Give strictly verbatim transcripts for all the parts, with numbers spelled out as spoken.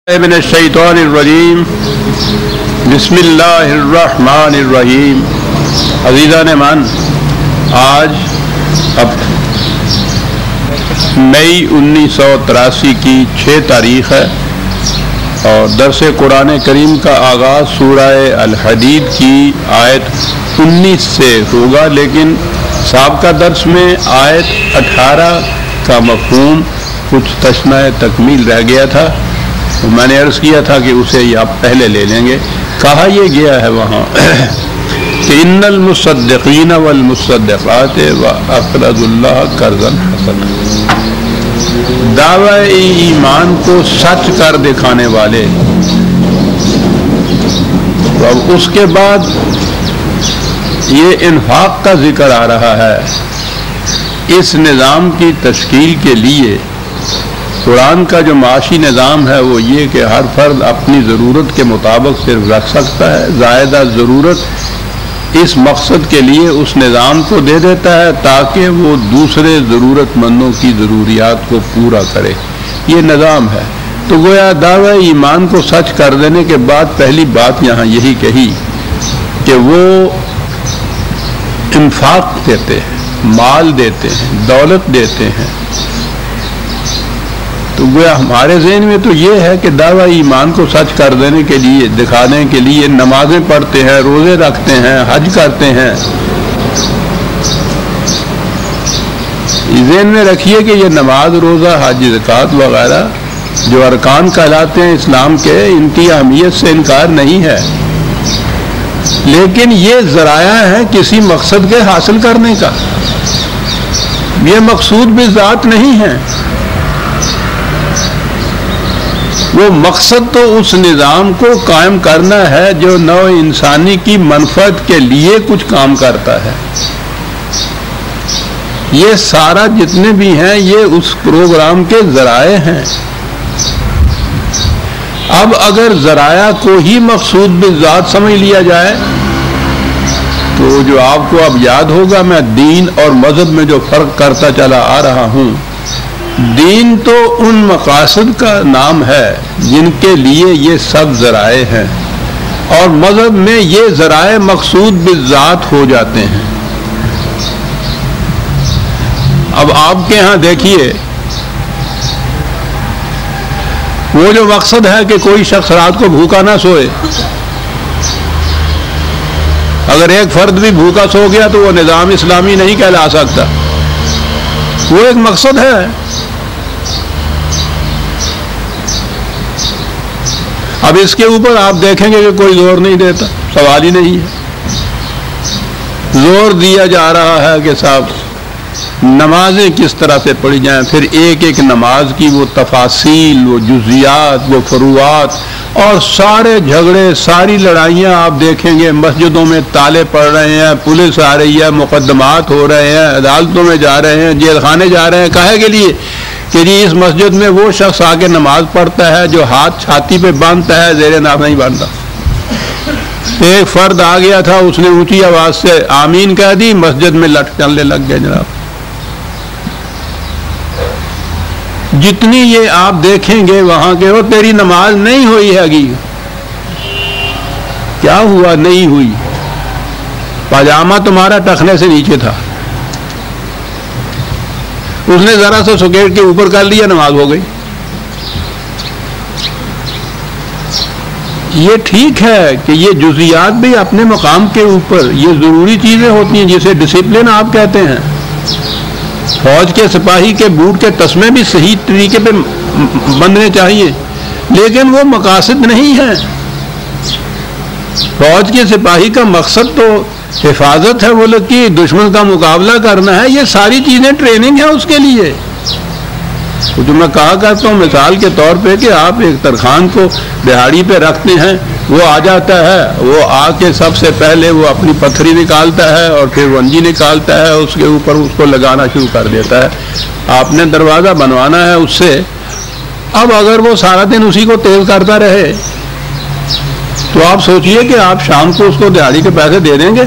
मिनश्शैतानिर्रजीम बिस्मिल्लाहिर्रहमानिर्रहीम। अज़ीज़ान मान, आज अब मई उन्नीस सौ तिरासी की छः तारीख़ है और दरस कुरान करीम का आगाज़ सूरह अल हदीद की आयत उन्नीस से होगा, लेकिन साबका दर्स में आयत अठारह का मफ़हूम कुछ तशना तकमील रह गया था। तो मैंने अर्ज़ किया था कि उसे आप पहले ले लेंगे। कहा यह गया है वहाँ कि इन्नल मुसद्दिक़ीन वल मुसद्दिक़ात व अक़रज़ुल्लाह क़र्ज़न हसना, दावा ईमान को सच कर दिखाने वाले। तो अब उसके बाद ये इन्फाक का जिक्र आ रहा है। इस निज़ाम की तश्कील के लिए कुरान का जो माशी निज़ाम है वो ये कि हर फर्द अपनी ज़रूरत के मुताबिक सिर्फ रख सकता है, ज़ायदा ज़रूरत इस मकसद के लिए उस निज़ाम को दे देता है ताकि वो दूसरे ज़रूरतमंदों की ज़रूरियात को पूरा करे। ये निज़ाम है। तो गोया दावा ईमान को सच कर देने के बाद पहली बात यहाँ यही कही कि वो इंफाक देते हैं, माल देते हैं, दौलत देते हैं। तो गोया हमारे ज़हन में तो ये है कि दावा ईमान को सच कर देने के लिए, दिखाने के लिए नमाजें पढ़ते हैं, रोज़े रखते हैं, हज करते हैं। ज़हन में रखिए कि ये नमाज, रोज़ा, हज, ज़कात वगैरह जो अरकान कहलाते हैं इस्लाम के, इनकी अहमियत से इनकार नहीं है, लेकिन ये ज़राया है किसी मकसद के हासिल करने का। ये मकसूद भी ज़ात नहीं है। वो मकसद तो उस निज़ाम को कायम करना है जो नौ इंसानी की मनफत के लिए कुछ काम करता है। ये सारा जितने भी हैं ये उस प्रोग्राम के ज़राए हैं। अब अगर ज़राया को ही मकसूद बिज़ात समझ लिया जाए तो जो आपको अब याद होगा, मैं दीन और मज़हब में जो फ़र्क करता चला आ रहा हूँ, दीन तो उन मकासद का नाम है जिनके लिए ये सब ज़राए हैं, और मज़हब में ये ज़राए मकसूद बिज़ात हो जाते हैं। अब आपके यहाँ देखिए, वो जो मकसद है कि कोई शख्स रात को भूखा ना सोए, अगर एक फर्द भी भूखा सो गया तो वो निज़ाम इस्लामी नहीं कहला सकता। वो एक मकसद है। अब इसके ऊपर आप देखेंगे कि कोई जोर नहीं देता, सवाल ही नहीं है। जोर दिया जा रहा है कि साहब नमाजें किस तरह से पढ़ी जाएं, फिर एक एक नमाज की वो तफासील, वो जुज़ियात, वो फरूआत, और सारे झगड़े, सारी लड़ाइयाँ आप देखेंगे। मस्जिदों में ताले पड़ रहे हैं, पुलिस आ रही है, मुकदमात हो रहे हैं, अदालतों में जा रहे हैं, जेल खाने जा रहे हैं। काहे के लिए कि जी इस मस्जिद में वो शख्स आके नमाज पढ़ता है जो हाथ छाती पे बांधता है, ज़ेरे नाफ नहीं बांधता। एक फर्द आ गया था, उसने ऊंची आवाज से आमीन कह दी, मस्जिद में लट चलने लग गए। जनाब जितनी ये आप देखेंगे वहां के, वो तेरी नमाज नहीं हुई हैगी। क्या हुआ? नहीं हुई। पाजामा तुम्हारा टखने से नीचे था, उसने जरा सा सुकेट के ऊपर कर लिया, नमाज हो गई। ये ठीक है कि ये जुज़ियात भी अपने मकाम के ऊपर ये ज़रूरी चीज़ें होती हैं, जिसे डिसिप्लिन आप कहते हैं। फौज के सिपाही के बूट के तस्मे भी सही तरीके पे बंधने चाहिए, लेकिन वो मकासद नहीं है। फौज के सिपाही का मकसद तो हिफाजत है, वो लोग की दुश्मन का मुकाबला करना है। ये सारी चीज़ें ट्रेनिंग है उसके लिए। तो जो मैं कहा करता हूँ मिसाल के तौर पे कि आप एक तरखान को दिहाड़ी पे रखते हैं, वो आ जाता है, वो आके सबसे पहले वो अपनी पत्थरी निकालता है और फिर वंजी निकालता है, उसके ऊपर उसको लगाना शुरू कर देता है। आपने दरवाज़ा बनवाना है उससे। अब अगर वो सारा दिन उसी को तेज करता रहे तो आप सोचिए कि आप शाम को उसको दिहाड़ी के पैसे दे देंगे।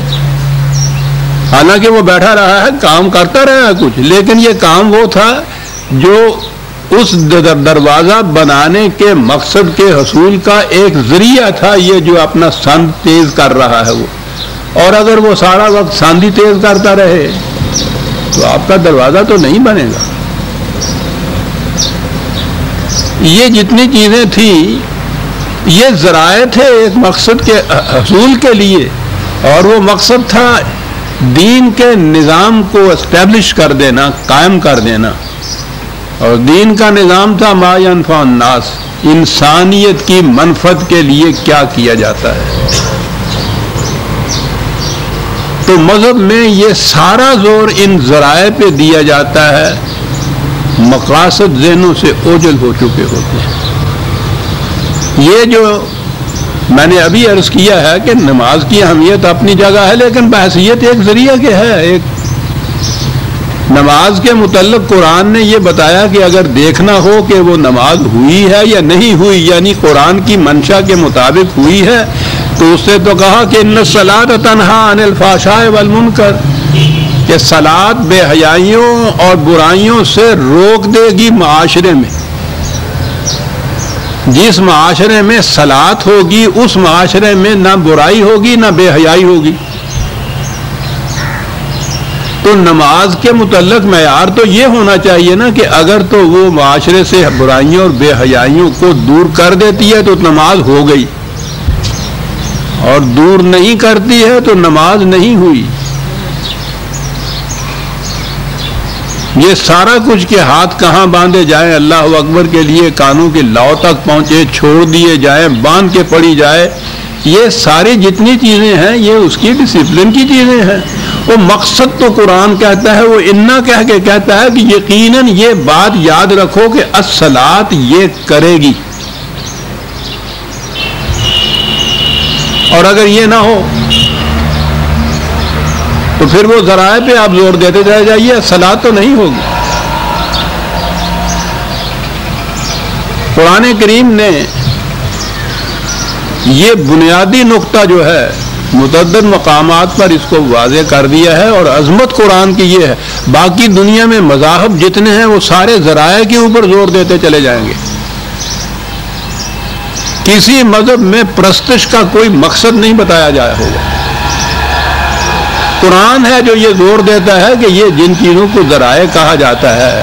हालांकि वो बैठा रहा है, काम करता रहा है कुछ, लेकिन ये काम वो था जो اس دروازہ بنانے کے مقصد کے حصول کا ایک ذریعہ تھا یہ جو اپنا سند تیز کر رہا ہے وہ. اور اگر وہ سارا وقت ساندھی تیز کرتا رہے تو آپ کا دروازہ تو نہیں بنے گا. یہ جتنی چیزیں تھیں یہ ذرائع تھے ایک مقصد کے حصول کے لیے، اور وہ مقصد تھا دین کے نظام کو اسٹیبلش کر دینا، قائم کر دینا. اور دین کا نظام تھا ما ینفع الناس، انسانیت کی منفعت کے لیے کیا کیا جاتا ہے. تو مذہب میں یہ سارا زور ان ذرائع پہ دیا جاتا ہے، مقاصد ذہنوں سے اوجھل ہو چکے ہوتے ہیں. یہ جو میں نے ابھی عرض کیا ہے کہ نماز کی اہمیت اپنی جگہ ہے، لیکن بحثیت ایک ذریعہ کے ہے. ایک نماز کے متعلق قرآن نے یہ بتایا کہ اگر دیکھنا ہو کہ وہ نماز ہوئی ہے یا نہیں ہوئی، یعنی قرآن کی منشا کے مطابق ہوئی ہے، تو اس سے تو کہا کہ ان الصلاۃ تنہی عن الفحشاء والمنکر، کہ صلاۃ بے حیائیوں اور برائیوں سے روک دے گی. معاشرے میں جس معاشرے میں صلاۃ ہوگی اس معاشرے میں نہ برائی ہوگی نہ بے حیائی ہوگی. تو نماز کے متعلق معیار تو یہ ہونا چاہیے نا کہ اگر تو وہ معاشرے سے برائیوں اور بے حیائیوں کو دور کر دیتی ہے تو نماز ہو گئی، اور دور نہیں کرتی ہے تو نماز نہیں ہوئی. یہ سارا کچھ کے ہاتھ کہاں باندھے جائیں اللہ اکبر کے لیے، کانوں کے لاؤ تک پہنچے، چھوڑ دیے جائیں، باندھ کے پڑی جائے، یہ ساری جتنی چیزیں ہیں یہ اس کی ڈسپلن کی چیزیں ہیں. وہ مقصد تو قرآن کہتا ہے، وہ انا کہہ کے کہتا ہے کہ یقیناً یہ بات یاد رکھو کہ الصلاۃ یہ کرے گی. اور اگر یہ نہ ہو تو پھر وہ ذرائع پہ آپ زور دیتے چلے جائیے، صلاۃ تو نہیں ہوگی. قرآن کریم نے یہ بنیادی نقطہ جو ہے متعدد مقامات پر اس کو واضح کر دیا ہے، اور عظمت قرآن کی یہ ہے. باقی دنیا میں مذاہب جتنے ہیں وہ سارے ذرائع کے اوپر زور دیتے چلے جائیں گے. کسی مذہب میں پرستش کا کوئی مقصد نہیں بتایا جایا ہوگا. قرآن ہے جو یہ زور دیتا ہے کہ یہ جن چیزوں کو ذرائع کہا جاتا ہے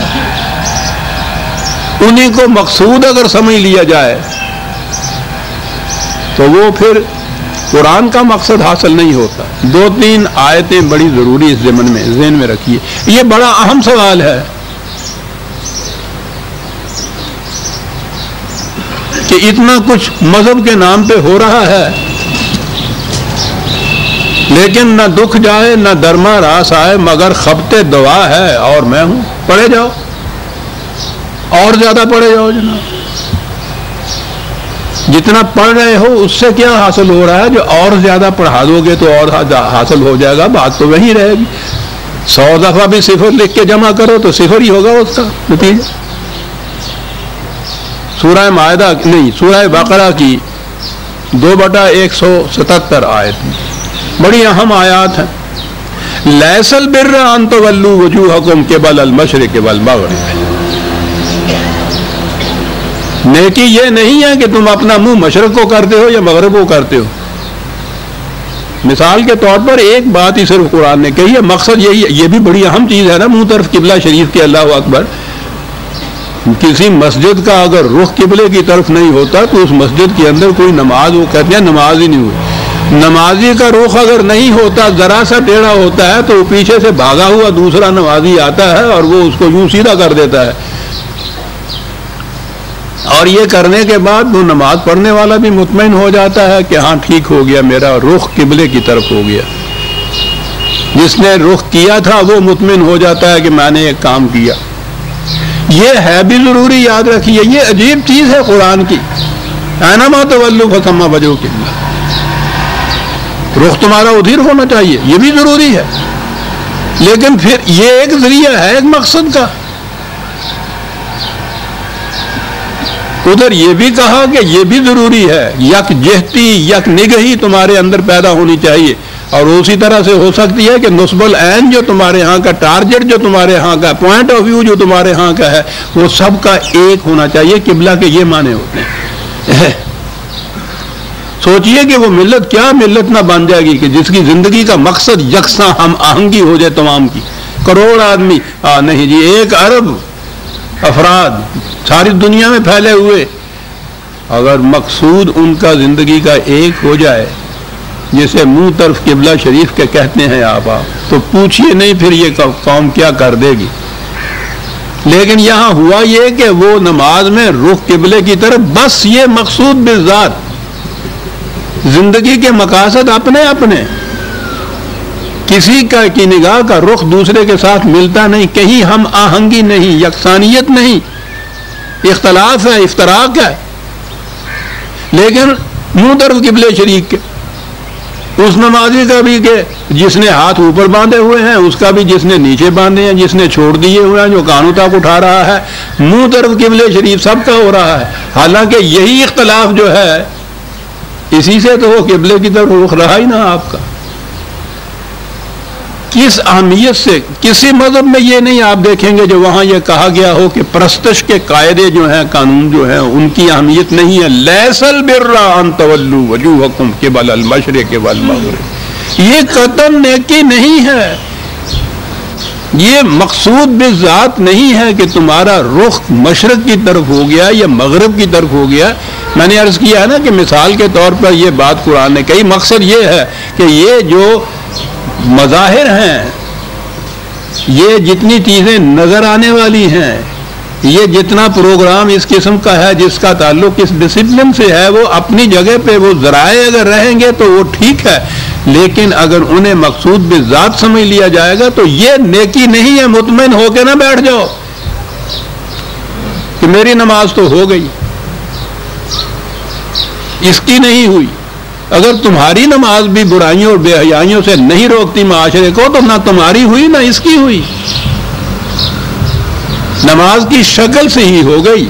انہیں کو مقصود اگر سمجھ لیا جائے تو وہ پھر قرآن کا مقصد حاصل نہیں ہوتا. دو تین آیتیں بڑی ضروری اس ضمن میں ذہن میں رکھیے. یہ بڑا اہم سوال ہے کہ اتنا کچھ مذہب کے نام پہ ہو رہا ہے لیکن نہ دکھ جائے نہ درما راس آئے مگر خبتے دعا ہے اور میں ہوں. پڑھے جاؤ اور زیادہ پڑھے جاؤ جناب. جتنا پڑھ رہے ہو اس سے کیا حاصل ہو رہا ہے؟ جو اور زیادہ پڑھا دو گے تو اور حاصل ہو جائے گا. بات تو وہی رہے گی. سو دفعہ بھی صفر لکھ کے جمع کرو تو صفر ہی ہوگا اس کا نتیجہ. سورہ مائدہ نہیں سورہ بقرہ کی دو بٹا ایک سو ستہتر آیت میں بڑی اہم آیات ہیں. لیس البر ان تولوا وجوہکم قبل المشرق والمغرب. نیکی یہ نہیں ہے کہ تم اپنا منہ مشرق کو کرتے ہو یا مغرب کو کرتے ہو. مثال کے طور پر ایک بات ہی صرف قرآن نے کہی ہے، مقصد یہی ہے. یہ بھی بڑی اہم چیز ہے نا، منہ طرف قبلہ شریف کے. اللہ اکبر. کسی مسجد کا اگر رخ قبلے کی طرف نہیں ہوتا تو اس مسجد کے اندر کوئی نماز، وہ کہتے ہیں نماز ہی نہیں ہوئی. نمازی کا رخ اگر نہیں ہوتا، ذرا سا ٹیڑھا ہوتا ہے تو وہ پیچھے سے بھاگا ہوا دوسرا نمازی آتا ہے اور وہ اس کو یوں سیدھا کر دیتا ہے. اور یہ کرنے کے بعد وہ نماز پڑھنے والا بھی مطمئن ہو جاتا ہے کہ ہاں ٹھیک ہو گیا، میرا رخ قبلے کی طرف ہو گیا. جس نے رخ کیا تھا وہ مطمئن ہو جاتا ہے کہ میں نے ایک کام کیا. یہ ہے بھی ضروری، یاد رکھیے. یہ عجیب چیز ہے قرآن کی. اینما تولوا فثم وجہ اللہ. رخ تمہارا ادھر ہونا چاہیے، یہ بھی ضروری ہے. لیکن پھر یہ ایک ذریعہ ہے ایک مقصد کا. ادھر یہ بھی کہا کہ یہ بھی ضروری ہے. یک جہتی یک نگہی تمہارے اندر پیدا ہونی چاہیے. اور اسی طرح سے ہو سکتی ہے کہ نصب العین جو تمہارے ہاں کا ٹارگٹ، جو تمہارے ہاں کا پوائنٹ آف ویو جو تمہارے ہاں کا ہے، وہ سب کا ایک ہونا چاہیے۔ قبلہ کے یہ معنی ہوتے ہیں۔ سوچئے کہ وہ ملت کیا ملت نہ بن جائے گی کہ جس کی زندگی کا مقصد یکساں ہم آہنگی ہو جائے تمام کی، کروڑ آدمی آ نہیں جی ایک ارب افراد ساری دنیا میں پھیلے ہوئے، اگر مقصود ان کا زندگی کا ایک ہو جائے، جسے منہ طرف قبلہ شریف کے کہتے ہیں آپ آپ تو پوچھئے نہیں پھر یہ قوم کیا کر دے گی۔ لیکن یہاں ہوا یہ کہ وہ نماز میں رخ قبلے کی طرف، بس یہ مقصود بالذات، زندگی کے مقاصد اپنے اپنے، کسی کا کی نگاہ کا رخ دوسرے کے ساتھ ملتا نہیں، کہیں ہم آہنگی نہیں، یکسانیت نہیں، اختلاف ہے، افتراق ہے، لیکن منہ طرف قبلے شریف کے، اس نمازی کا بھی کہ جس نے ہاتھ اوپر باندھے ہوئے ہیں، اس کا بھی جس نے نیچے باندھے ہیں، جس نے چھوڑ دیے ہوئے ہیں، جو کانوں تک اٹھا رہا ہے، منہ طرف قبلے شریف سب کا ہو رہا ہے۔ حالانکہ یہی اختلاف جو ہے اسی سے تو وہ قبلے کی طرف رخ رہا ہی نہ آپ کا۔ کس اہمیت سے کسی مذہب میں یہ نہیں آپ دیکھیں گے جو وہاں یہ کہا گیا ہو کہ پرستش کے قاعدے جو ہیں، قانون جو ہیں، ان کی اہمیت نہیں ہے۔ لیس البر ان تولوا وجوہکم قبل المشرق والمغرب، یہ قطعاً نیکی نہیں ہے، یہ مقصود بالذات نہیں ہے کہ تمہارا رخ مشرق کی طرف ہو گیا یا مغرب کی طرف ہو گیا۔ میں نے عرض کیا ہے نا کہ مثال کے طور پر یہ بات قرآن نے کہی، مقصد یہ ہے کہ یہ جو مظاہر ہیں، یہ جتنی چیزیں نظر آنے والی ہیں، یہ جتنا پروگرام اس قسم کا ہے جس کا تعلق اس ڈسپلن سے ہے، وہ اپنی جگہ پہ وہ ذرائع اگر رہیں گے تو وہ ٹھیک ہے، لیکن اگر انہیں مقصود بالذات سمجھ لیا جائے گا تو یہ نیکی نہیں ہے۔ مطمئن ہو کے نہ بیٹھ جاؤ کہ میری نماز تو ہو گئی، اس کی نہیں ہوئی۔ اگر تمہاری نماز بھی برائیوں اور بے حیائیوں سے نہیں روکتی معاشرے کو، تو نہ تمہاری ہوئی نہ اس کی ہوئی، نماز کی شکل سے ہی ہو گئی،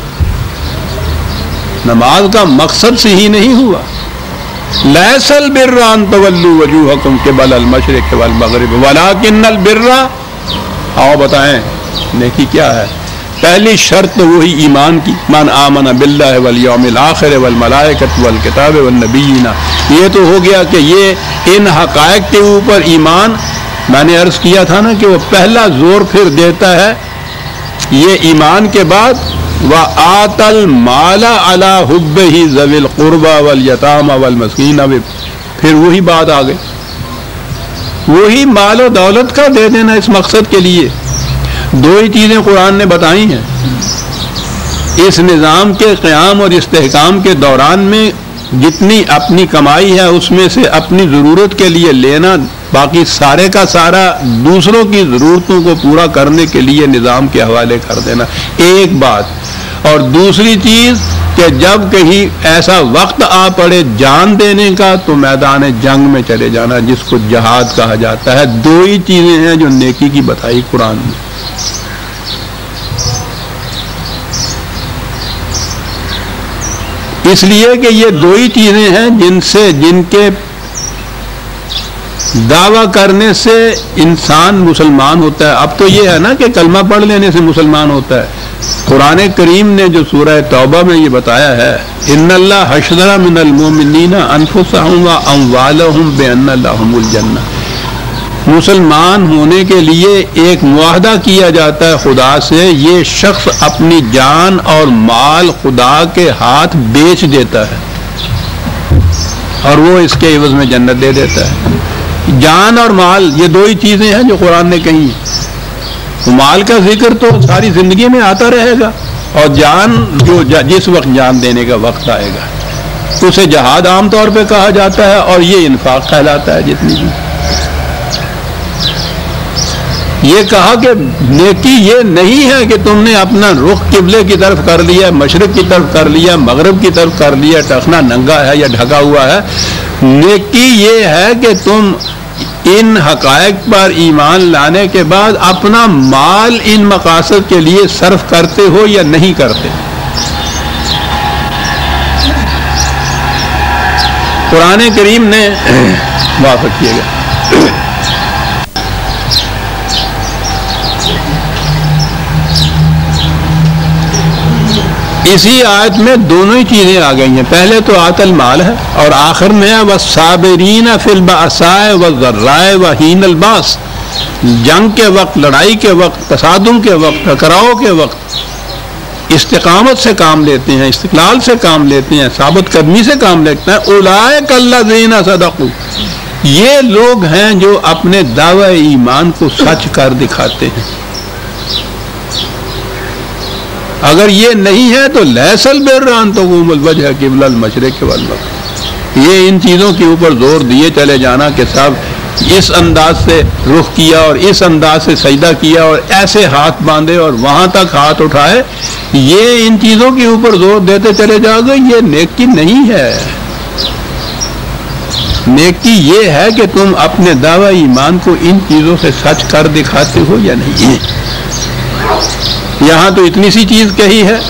نماز کا مقصد سے ہی نہیں ہوا۔ لیس البر ان تولوا وجوہکم قبل المشرق والمغرب ولکن البر، آؤ بتائیں نیکی کیا ہے؟ پہلی شرط وہی ایمان کی، من آمن باللہ والیوم الآخر والملائکۃ والکتاب والنبیین، یہ تو ہو گیا کہ یہ ان حقائق کے اوپر ایمان۔ میں نے عرض کیا تھا نا کہ وہ پہلا زور پھر دیتا ہے یہ ایمان کے بعد، وآت المال علی حبہ ذوی القربى والیتامى والمسکین، پھر وہی بات آ گئی، وہی مال و دولت کا دے دینا اس مقصد کے لیے۔ دو ہی چیزیں قرآن نے بتائی ہیں اس نظام کے قیام اور استحکام کے دوران میں، جتنی اپنی کمائی ہے اس میں سے اپنی ضرورت کے لیے لینا، باقی سارے کا سارا دوسروں کی ضرورتوں کو پورا کرنے کے لیے نظام کے حوالے کر دینا، ایک بات۔ اور دوسری چیز کہ جب کہیں ایسا وقت آ پڑے جان دینے کا تو میدان جنگ میں چلے جانا، جس کو جہاد کہا جاتا ہے۔ دو ہی چیزیں ہیں جو نیکی کی بتائی قرآن میں۔ اس لیے کہ یہ دو ہی چیزیں ہیں جن سے جن کے دعویٰ کرنے سے انسان مسلمان ہوتا ہے۔ اب تو یہ ہے نا کہ کلمہ پڑھ لینے سے مسلمان ہوتا ہے۔ قرآن کریم نے جو سورہ توبہ میں یہ بتایا ہے، ان اللہ حشر من المؤمنین انفسهم واموالهم بان لهم الجنہ، مسلمان ہونے کے لیے ایک معاہدہ کیا جاتا ہے خدا سے، یہ شخص اپنی جان اور مال خدا کے ہاتھ بیچ دیتا ہے اور وہ اس کے عوض میں جنت دے دیتا ہے۔ جان اور مال یہ دو ہی چیزیں ہیں جو قرآن نے کہی۔ مال کا ذکر تو ساری زندگی میں آتا رہے گا، اور جان جو جس وقت جان دینے کا وقت آئے گا اسے جہاد عام طور پہ کہا جاتا ہے، اور یہ انفاق کہلاتا ہے جتنی بھی۔ یہ کہا کہ نیکی یہ نہیں ہے کہ تم نے اپنا رخ قبلے کی طرف کر لیا، مشرق کی طرف کر لیا، مغرب کی طرف کر لیا، ٹخنا ننگا ہے یا ڈھکا ہوا ہے۔ نیکی یہ ہے کہ تم ان حقائق پر ایمان لانے کے بعد اپنا مال ان مقاصد کے لیے صرف کرتے ہو یا نہیں کرتے۔ قرآن کریم نے معاف کیے گا اسی آیت میں دونوں ہی چیزیں آ گئی ہیں. پہلے تو آت المال ہے اور آخر میں ہے والصابرین فی البأساء والضراء وحین الباس. جنگ کے وقت، لڑائی کے وقت، تصادم کے وقت، ٹکراؤ کے وقت استقامت سے کام لیتے ہیں، استقلال سے کام لیتے ہیں، ثابت قدمی سے کام لیتے ہیں. اولئک الذین صدقوا، یہ لوگ ہیں جو اپنے دعوی ایمان کو سچ کر دکھاتے ہیں. اگر یہ نہیں ہے تو لیس البر ان تقوم الوجہ قبل المشرق والمغرب. یہ ان چیزوں کے اوپر زور دیے چلے جانا کہ صاحب اس انداز سے رخ کیا اور اس انداز سے سجدہ کیا اور ایسے ہاتھ باندھے اور وہاں تک ہاتھ اٹھائے، یہ ان چیزوں کے اوپر زور دیتے چلے جاؤ گے، یہ نیکی نہیں ہے. نیکی یہ ہے کہ تم اپنے دعوی ایمان کو ان چیزوں سے سچ کر دکھاتے ہو یا نہیں. یہاں تو اتنی سی چیز کہی ہے،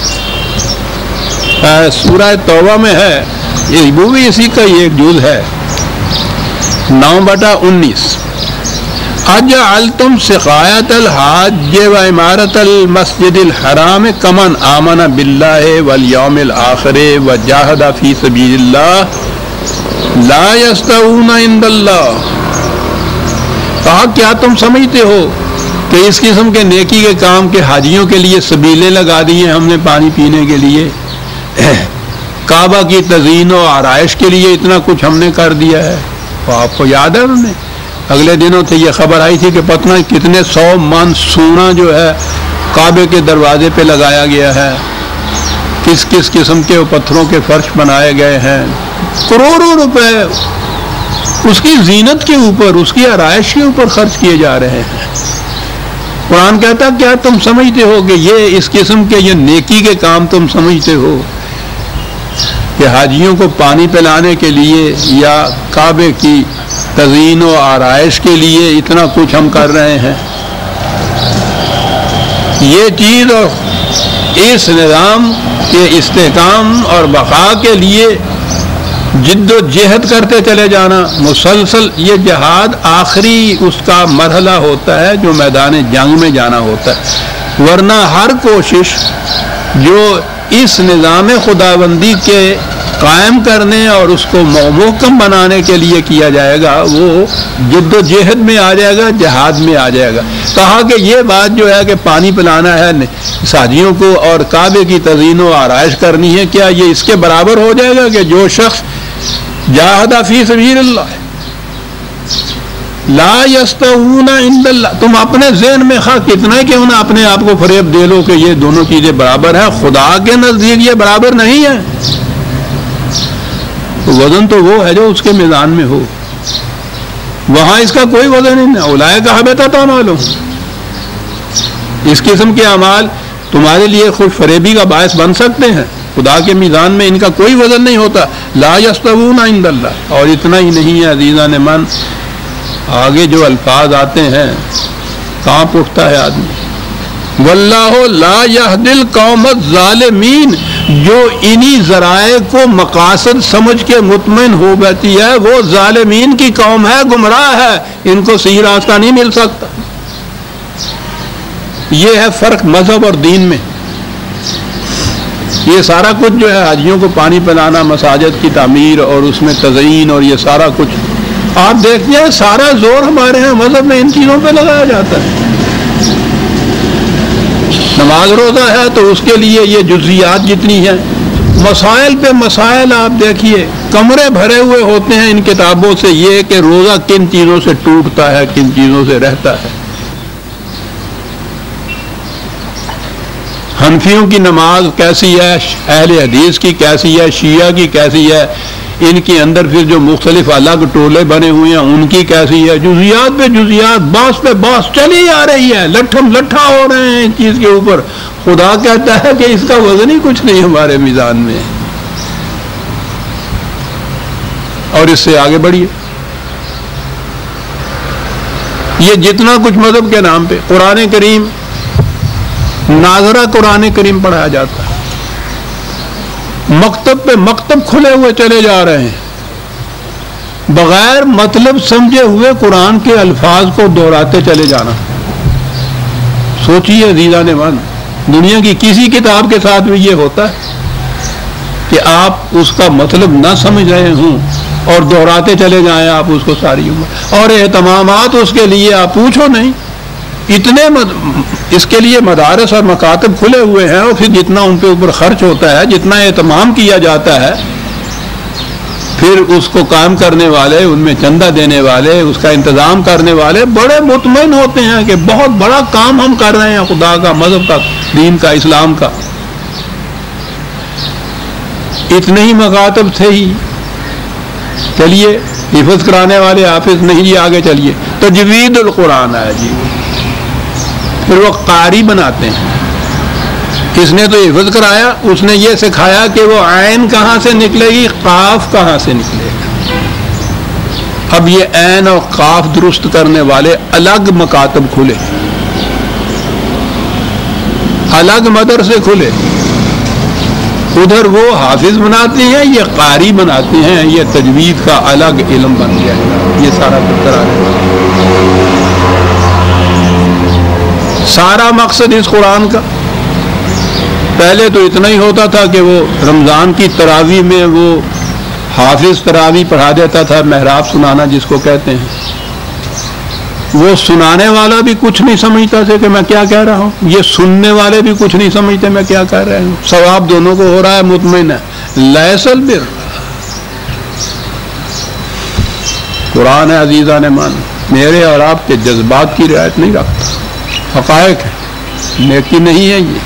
سورہ توبہ میں ہے، وہ بھی اسی کا یہ ایک جز ہے، نو بٹا انیس. اجعلتم سقایت الحاج و عمارت المسجد الحرام کمن آمن باللہ والیوم الآخر وجاہد فی سبیل اللہ لا یستوون عند اللہ. کہا کیا تم سمجھتے ہو کہ اس قسم کے نیکی کے کام کے حاجیوں کے لیے سبیلیں لگا دی ہیں ہم نے پانی پینے کے لیے، کعبہ کی تزئین و آرائش کے لیے اتنا کچھ ہم نے کر دیا ہے. تو آپ کو یاد ہے انہوں نے اگلے دنوں سے یہ خبر آئی تھی کہ پتہ کتنے سو من سونا جو ہے کعبے کے دروازے پہ لگایا گیا ہے، کس کس قسم کے پتھروں کے فرش بنائے گئے ہیں، کروڑوں روپے اس کی زینت کے اوپر، اس کی آرائش کے اوپر خرچ کیے جا رہے ہیں. قرآن کہتا کیا تم سمجھتے ہو کہ یہ اس قسم کے یہ نیکی کے کام تم سمجھتے ہو کہ حاجیوں کو پانی پلانے کے لیے یا کعبے کی تزئین و آرائش کے لیے اتنا کچھ ہم کر رہے ہیں؟ یہ چیز اور اس نظام کے استحکام اور بقا کے لیے جد و جہد کرتے چلے جانا، مسلسل یہ جہاد آخری اس کا مرحلہ ہوتا ہے جو میدان جنگ میں جانا ہوتا ہے. ورنہ ہر کوشش جو اس نظام خداوندی کے قائم کرنے اور اس کو محکم بنانے کے لیے کیا جائے گا وہ جد و جہد میں آ جائے گا، جہاد میں آ جائے گا. کہا کہ یہ بات جو ہے کہ پانی پلانا ہے حاجیوں کو اور کعبے کی تزئین و آرائش کرنی ہے، کیا یہ اس کے برابر ہو جائے گا کہ جو شخص جاہد فی سبیل اللہ لا یستوون عند اللہ؟ تم اپنے ذہن میں خواہ کتنا ہی کیوں نہ اپنے آپ کو فریب دے لو کہ یہ دونوں چیزیں برابر ہیں، خدا کے نزدیک یہ برابر نہیں ہے. وزن تو وہ ہے جو اس کے میدان میں ہو، وہاں اس کا کوئی وزن نہیں ہے. اولئک حبطت اعمالہم، اس قسم کے اعمال تمہارے لیے خوش فریبی کا باعث بن سکتے ہیں، خدا کے میزان میں ان کا کوئی وزن نہیں ہوتا. لا یستوون عند اللہ. اور اتنا ہی نہیں ہے عزیزان من، آگے جو الفاظ آتے ہیں کانپ اٹھتا ہے آدمی. واللہ لا یہدی القوم الظالمین، جو انہی ذرائع کو مقاصد سمجھ کے مطمئن ہو بیٹھی ہے وہ ظالمین کی قوم ہے، گمراہ ہے، ان کو صحیح راستہ نہیں مل سکتا. یہ ہے فرق مذہب اور دین میں. یہ سارا کچھ جو ہے حاجیوں کو پانی پلانا، مساجد کی تعمیر اور اس میں تزئین اور یہ سارا کچھ آپ دیکھتے ہیں سارا زور ہمارے ہیں مذہب میں ان چیزوں پہ لگایا جاتا ہے. نماز روزہ ہے تو اس کے لیے یہ جزیات جتنی ہیں، مسائل پہ مسائل آپ دیکھیے کمرے بھرے ہوئے ہوتے ہیں ان کتابوں سے، یہ کہ روزہ کن چیزوں سے ٹوٹتا ہے، کن چیزوں سے رہتا ہے. حنفیوں کی نماز کیسی ہے، اہل حدیث کی کیسی ہے، شیعہ کی کیسی ہے، ان کے اندر پھر جو مختلف الگ ٹولے بنے ہوئے ہیں ان کی کیسی ہے، جزیات پہ جزیات، باس پہ باس چلی آ رہی ہے، لٹھم لٹھا ہو رہے ہیں اس چیز کے اوپر. خدا کہتا ہے کہ اس کا وزن ہی کچھ نہیں ہمارے میزان میں. اور اس سے آگے بڑھیے، یہ جتنا کچھ مذہب کے نام پہ قرآن کریم، ناظرہ قرآن کریم پڑھایا جاتا ہے، مکتب پہ مکتب کھلے ہوئے چلے جا رہے ہیں، بغیر مطلب سمجھے ہوئے قرآن کے الفاظ کو دہراتے چلے جانا. سوچیے عزیزان من، دنیا کی کسی کتاب کے ساتھ بھی یہ ہوتا ہے کہ آپ اس کا مطلب نہ سمجھ رہے ہوں اور دہراتے چلے جائیں آپ اس کو ساری عمر، اور اہتمامات اس کے لیے آپ پوچھو نہیں، اتنے مد... اس کے لیے مدارس اور مکاتب کھلے ہوئے ہیں، اور پھر جتنا ان کے اوپر خرچ ہوتا ہے، جتنا اہتمام کیا جاتا ہے، پھر اس کو کام کرنے والے، ان میں چندہ دینے والے، اس کا انتظام کرنے والے بڑے مطمئن ہوتے ہیں کہ بہت بڑا کام ہم کر رہے ہیں، خدا کا، مذہب کا، دین کا، اسلام کا۔ اتنے ہی مکاتب تھے ہی، چلیے حفظ کرانے والے حافظ نہیں جی، آگے چلیے تجوید القرآن ہے جی، پھر وہ قاری بناتے ہیں۔ اس نے تو حفظ کرایا، اس نے یہ سکھایا کہ وہ عین کہاں سے نکلے گی، قاف کہاں سے نکلے گا۔ اب یہ عین اور قاف درست کرنے والے الگ مکاتب کھلے، الگ مدرسے کھلے، ادھر وہ حافظ بناتے ہیں، یہ قاری بناتے ہیں، یہ تجوید کا الگ علم بن گیا ہے۔ یہ سارا کرا سارا مقصد اس قرآن کا، پہلے تو اتنا ہی ہوتا تھا کہ وہ رمضان کی تراویح میں وہ حافظ تراویح پڑھا دیتا تھا، محراب سنانا جس کو کہتے ہیں، وہ سنانے والا بھی کچھ نہیں سمجھتا تھا کہ میں کیا کہہ رہا ہوں، یہ سننے والے بھی کچھ نہیں سمجھتے میں کیا کہہ رہا ہوں، ثواب دونوں کو ہو رہا ہے، مطمئن ہے۔ لیس البر، قرآن ہے عزیزان مان، میرے اور آپ کے جذبات کی رعایت نہیں رکھتا، حقائق ہے، نیکی نہیں ہے یہ۔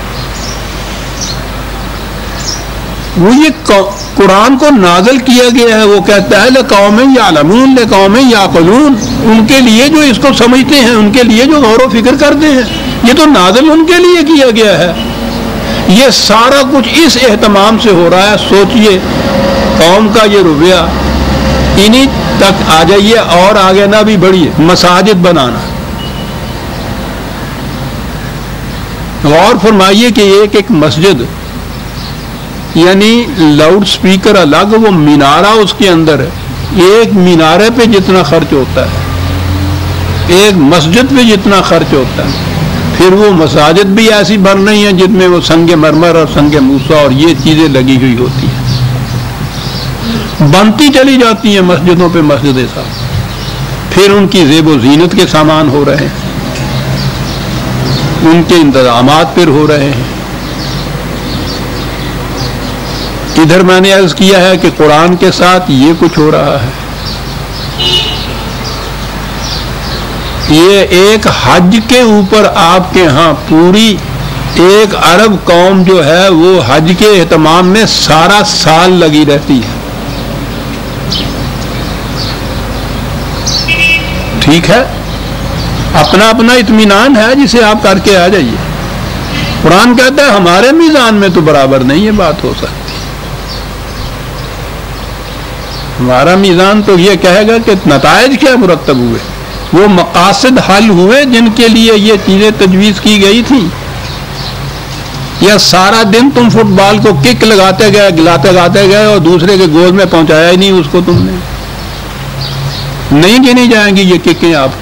وہ یہ قرآن کو نازل کیا گیا ہے، وہ کہتا ہے لقوم یعلمون لقوم یعقلون، ان کے لیے جو اس کو سمجھتے ہیں، ان کے لیے جو غور و فکر کرتے ہیں، یہ تو نازل ان کے لیے کیا گیا ہے۔ یہ سارا کچھ اس اہتمام سے ہو رہا ہے۔ سوچئے قوم کا یہ رویہ، انہی تک آ جائیے اور آگے نہ بھی بڑھیے، مساجد بنانا۔ غور فرمائیے کہ ایک ایک مسجد، یعنی لاؤڈ سپیکر الگ، وہ مینارہ اس کے اندر ہے، ایک مینارے پہ جتنا خرچ ہوتا ہے، ایک مسجد پہ جتنا خرچ ہوتا ہے، پھر وہ مساجد بھی ایسی بن رہی ہیں جن میں وہ سنگ مرمر اور سنگ موسیٰ اور یہ چیزیں لگی ہوئی ہوتی ہیں، بنتی چلی جاتی ہیں مسجدوں پہ مسجدیں صاحب، پھر ان کی زیب و زینت کے سامان ہو رہے ہیں، ان کے انتظامات پھر ہو رہے ہیں۔ ادھر میں نے عرض کیا ہے کہ قرآن کے ساتھ یہ کچھ ہو رہا ہے۔ یہ ایک حج کے اوپر آپ کے ہاں پوری ایک عرب قوم جو ہے وہ حج کے اہتمام میں سارا سال لگی رہتی ہے، ٹھیک ہے، اپنا اپنا اطمینان ہے جسے آپ کر کے آ جائیے۔ قرآن کہتا ہے ہمارے میزان میں تو برابر نہیں یہ بات ہو سکتی، ہمارا میزان تو یہ کہے گا کہ نتائج کیا مرتب ہوئے، وہ مقاصد حل ہوئے جن کے لیے یہ چیزیں تجویز کی گئی تھیں، یا سارا دن تم فٹ بال کو کک لگاتے گئے گلاتے گاتے گئے اور دوسرے کے گول میں پہنچایا ہی نہیں اس کو، تم نے نہیں گنی جائیں گی یہ ککیں آپ۔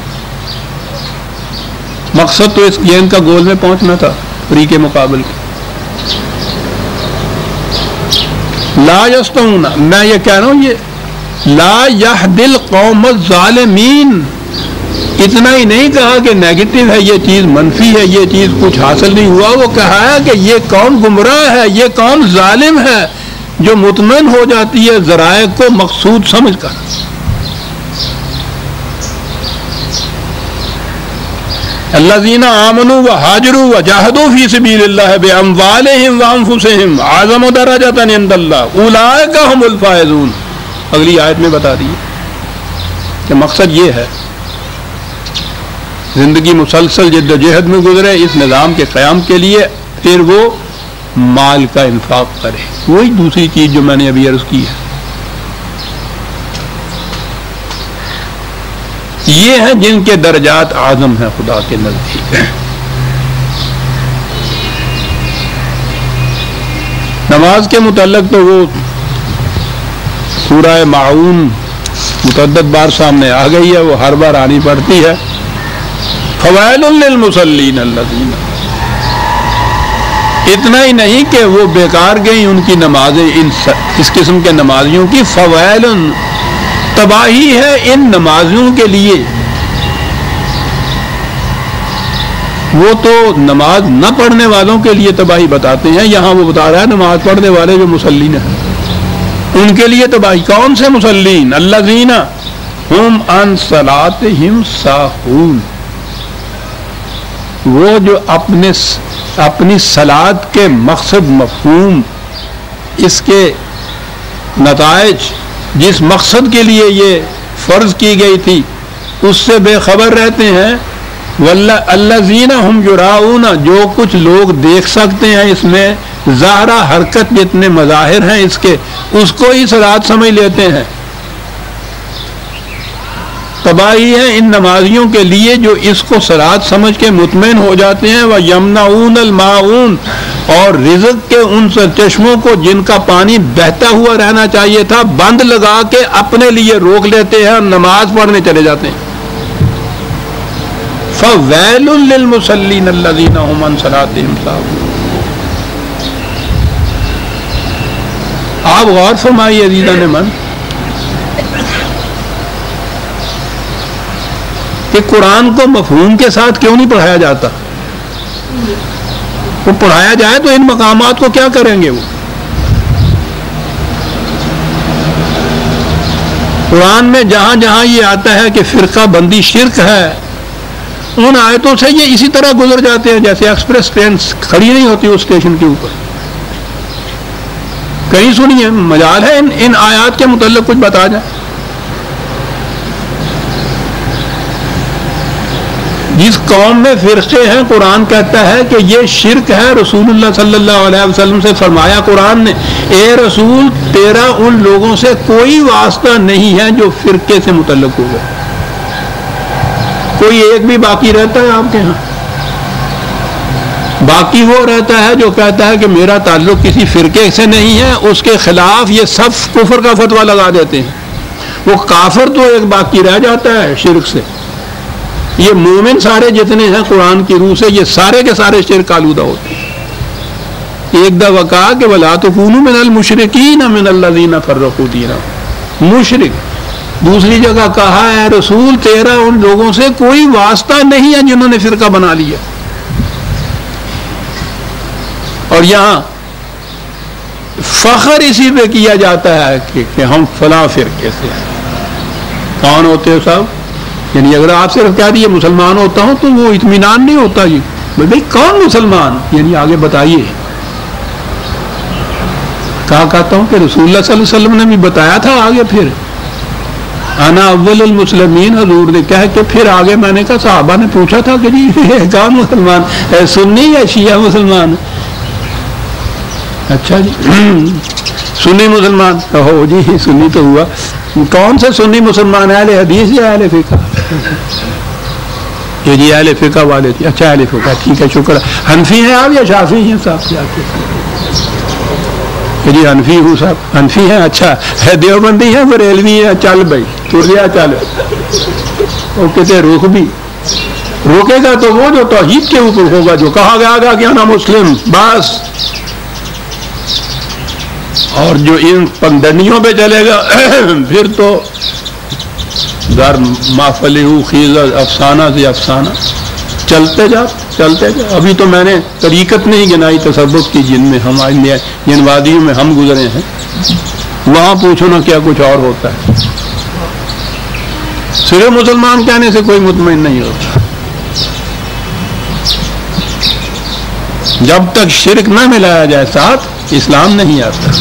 مقصد تو اس گیند کا گول میں پہنچنا تھا، فری کے مقابل کے۔ لا یستوون، میں یہ کہہ رہا ہوں یہ لا یہدی القوم الظالمین، اتنا ہی نہیں کہا کہ نیگیٹو ہے یہ چیز، منفی ہے یہ چیز، کچھ حاصل نہیں ہوا، وہ کہا ہے کہ یہ قوم گمراہ ہے، یہ قوم ظالم ہے، جو مطمئن ہو جاتی ہے ذرائع کو مقصود سمجھ کر۔ الذین آمنوا وہاجروا وجاہدوا فی سبیل اللہ باموالہم وانفسہم اعظم درجۃ عند اللہ اولئک ھم الفائزون۔ اگلی آیت میں بتا دیے کہ مقصد یہ ہے، زندگی مسلسل جد و جہد میں گزرے اس نظام کے قیام کے لیے، پھر وہ مال کا انفاق کرے، وہی دوسری چیز جو میں نے ابھی عرض کی ہے۔ یہ ہیں جن کے درجات اعظم ہیں خدا کے نزدیک۔ نماز کے متعلق تو وہ سورہ معون متعدد بار سامنے آ گئی ہے، وہ ہر بار آنی پڑتی ہے۔ فوائل للمصلین الذین، اتنا ہی نہیں کہ وہ بیکار گئیں ان کی نمازیں، ان اس قسم کے نمازیوں کی فوائل، تباہی ہے ان نمازیوں کے لیے. وہ تو نماز نہ پڑھنے والوں کے لیے تباہی بتاتے ہیں، یہاں وہ بتا رہا ہے نماز پڑھنے والے جو مسلین ہیں ان کے لیے تباہی. کون سے مسلین؟ الذین ہم عن صلاتہم ساہون، وہ جو اپنے اپنی صلات کے مقصد، مفہوم، اس کے نتائج، جس مقصد کے لیے یہ فرض کی گئی تھی اس سے بے خبر رہتے ہیں. والذین ہم یراؤون، جو کچھ لوگ دیکھ سکتے ہیں اس میں ظاہرہ حرکت، جتنے مظاہر ہیں اس کے، اس کو ہی صلات سمجھ لیتے ہیں. تباہی ہے ان نمازیوں کے لیے جو اس کو صلات سمجھ کے مطمئن ہو جاتے ہیں. وَيَمْنَعُونَ الْمَاعُونَ، اور رزق کے ان چشموں کو جن کا پانی بہتا ہوا رہنا چاہیے تھا بند لگا کے اپنے لیے روک لیتے ہیں اور نماز پڑھنے چلے جاتے ہیں. فَوَيْلٌ لِّلْمُصَلِّينَ الَّذِينَ هُمْ عَنْ صَلَاتِهِمْ سَاهُونَ. آپ غور فرمائیے عزیزان من کہ قرآن کو مفہوم کے ساتھ کیوں نہیں پڑھایا جاتا؟ وہ پڑھایا جائے تو ان مقامات کو کیا کریں گے؟ وہ قرآن میں جہاں جہاں یہ آتا ہے کہ فرقہ بندی شرک ہے، ان آیتوں سے یہ اسی طرح گزر جاتے ہیں جیسے ایکسپریس ٹرین کھڑی نہیں ہوتی اس اسٹیشن کے اوپر. کہیں سنیے، مجال ہے ان, ان آیات کے متعلق کچھ بتا جائے. جس قوم میں فرقے ہیں قرآن کہتا ہے کہ یہ شرک ہے. رسول اللہ صلی اللہ علیہ وسلم سے فرمایا قرآن نے، اے رسول تیرا ان لوگوں سے کوئی واسطہ نہیں ہے جو فرقے سے متعلق ہو گئے. کوئی ایک بھی باقی رہتا ہے آپ کے ہاں؟ باقی وہ رہتا ہے جو کہتا ہے کہ میرا تعلق کسی فرقے سے نہیں ہے، اس کے خلاف یہ سب کفر کا فتویٰ لگا دیتے ہیں. وہ کافر تو ایک باقی رہ جاتا ہے شرک سے. یہ مومن سارے جتنے ہیں قرآن کی روح سے یہ سارے کے سارے شرک آلودہ ہوتے ہیں. ایک دفعہ کہا کہ وَلَا تَكُونُوا مِنَ الْمُشْرِكِينَ مِنَ الَّذِينَ فَرَّقُوا دِينَهُمْ. مشرک. دوسری جگہ کہا ہے رسول تیرا ان لوگوں سے کوئی واسطہ نہیں ہے جنہوں نے فرقہ بنا لیا. اور یہاں فخر اسی پہ کیا جاتا ہے کہ, کہ ہم فلاں فرقے سے ہیں. کون ہوتے ہو صاحب؟ یعنی اگر آپ صرف کہہ دیے مسلمان ہوتا ہوں تو وہ اطمینان نہیں ہوتا. جی بھائی کون مسلمان؟ یعنی آگے بتائیے. کہا کہتا ہوں کہ رسول اللہ صلی اللہ علیہ وسلم نے بھی بتایا تھا. آگے پھر انا اول المسلمین، حضور نے کہہ کے پھر آگے میں نے کہا صحابہ نے پوچھا تھا کہ جی کون مسلمان، سنی یا شیعہ مسلمان؟ اچھا جی سنی مسلمان ہو جی، سنی تو ہوا. کون سے سنی مسلمان؟ اہل حدیث یا اہل فقہ؟ یہ جی اہل فقہ والے تھے. اچھا اہل فقہ، ٹھیک ہے شکر. حنفی ہیں آپ یا شافعی ہیں صاحب؟ کہ جی حنفی ہوں صاحب. حنفی ہیں، اچھا ہے. دیوبندی ہیں، بریلوی ہیں. چل بھائی تریا چل. وہ کہتے رخ بھی روکے گا تو وہ جو توحید کے اوپر ہوگا، جو کہا گیا گا کہ انا مسلم بس. اور جو ان پندنیوں پہ چلے گا پھر تو در محفل خیز افسانہ سے افسانہ چلتے جا چلتے جا. ابھی تو میں نے طریقت نہیں گنائی تصوف کی جن میں ہم جن وادیوں میں ہم گزرے ہیں، وہاں پوچھو نا کیا کچھ اور ہوتا ہے. صرف مسلمان کہنے سے کوئی مطمئن نہیں ہوتا. جب تک شرک نہ ملایا جائے ساتھ اسلام نہیں آتا.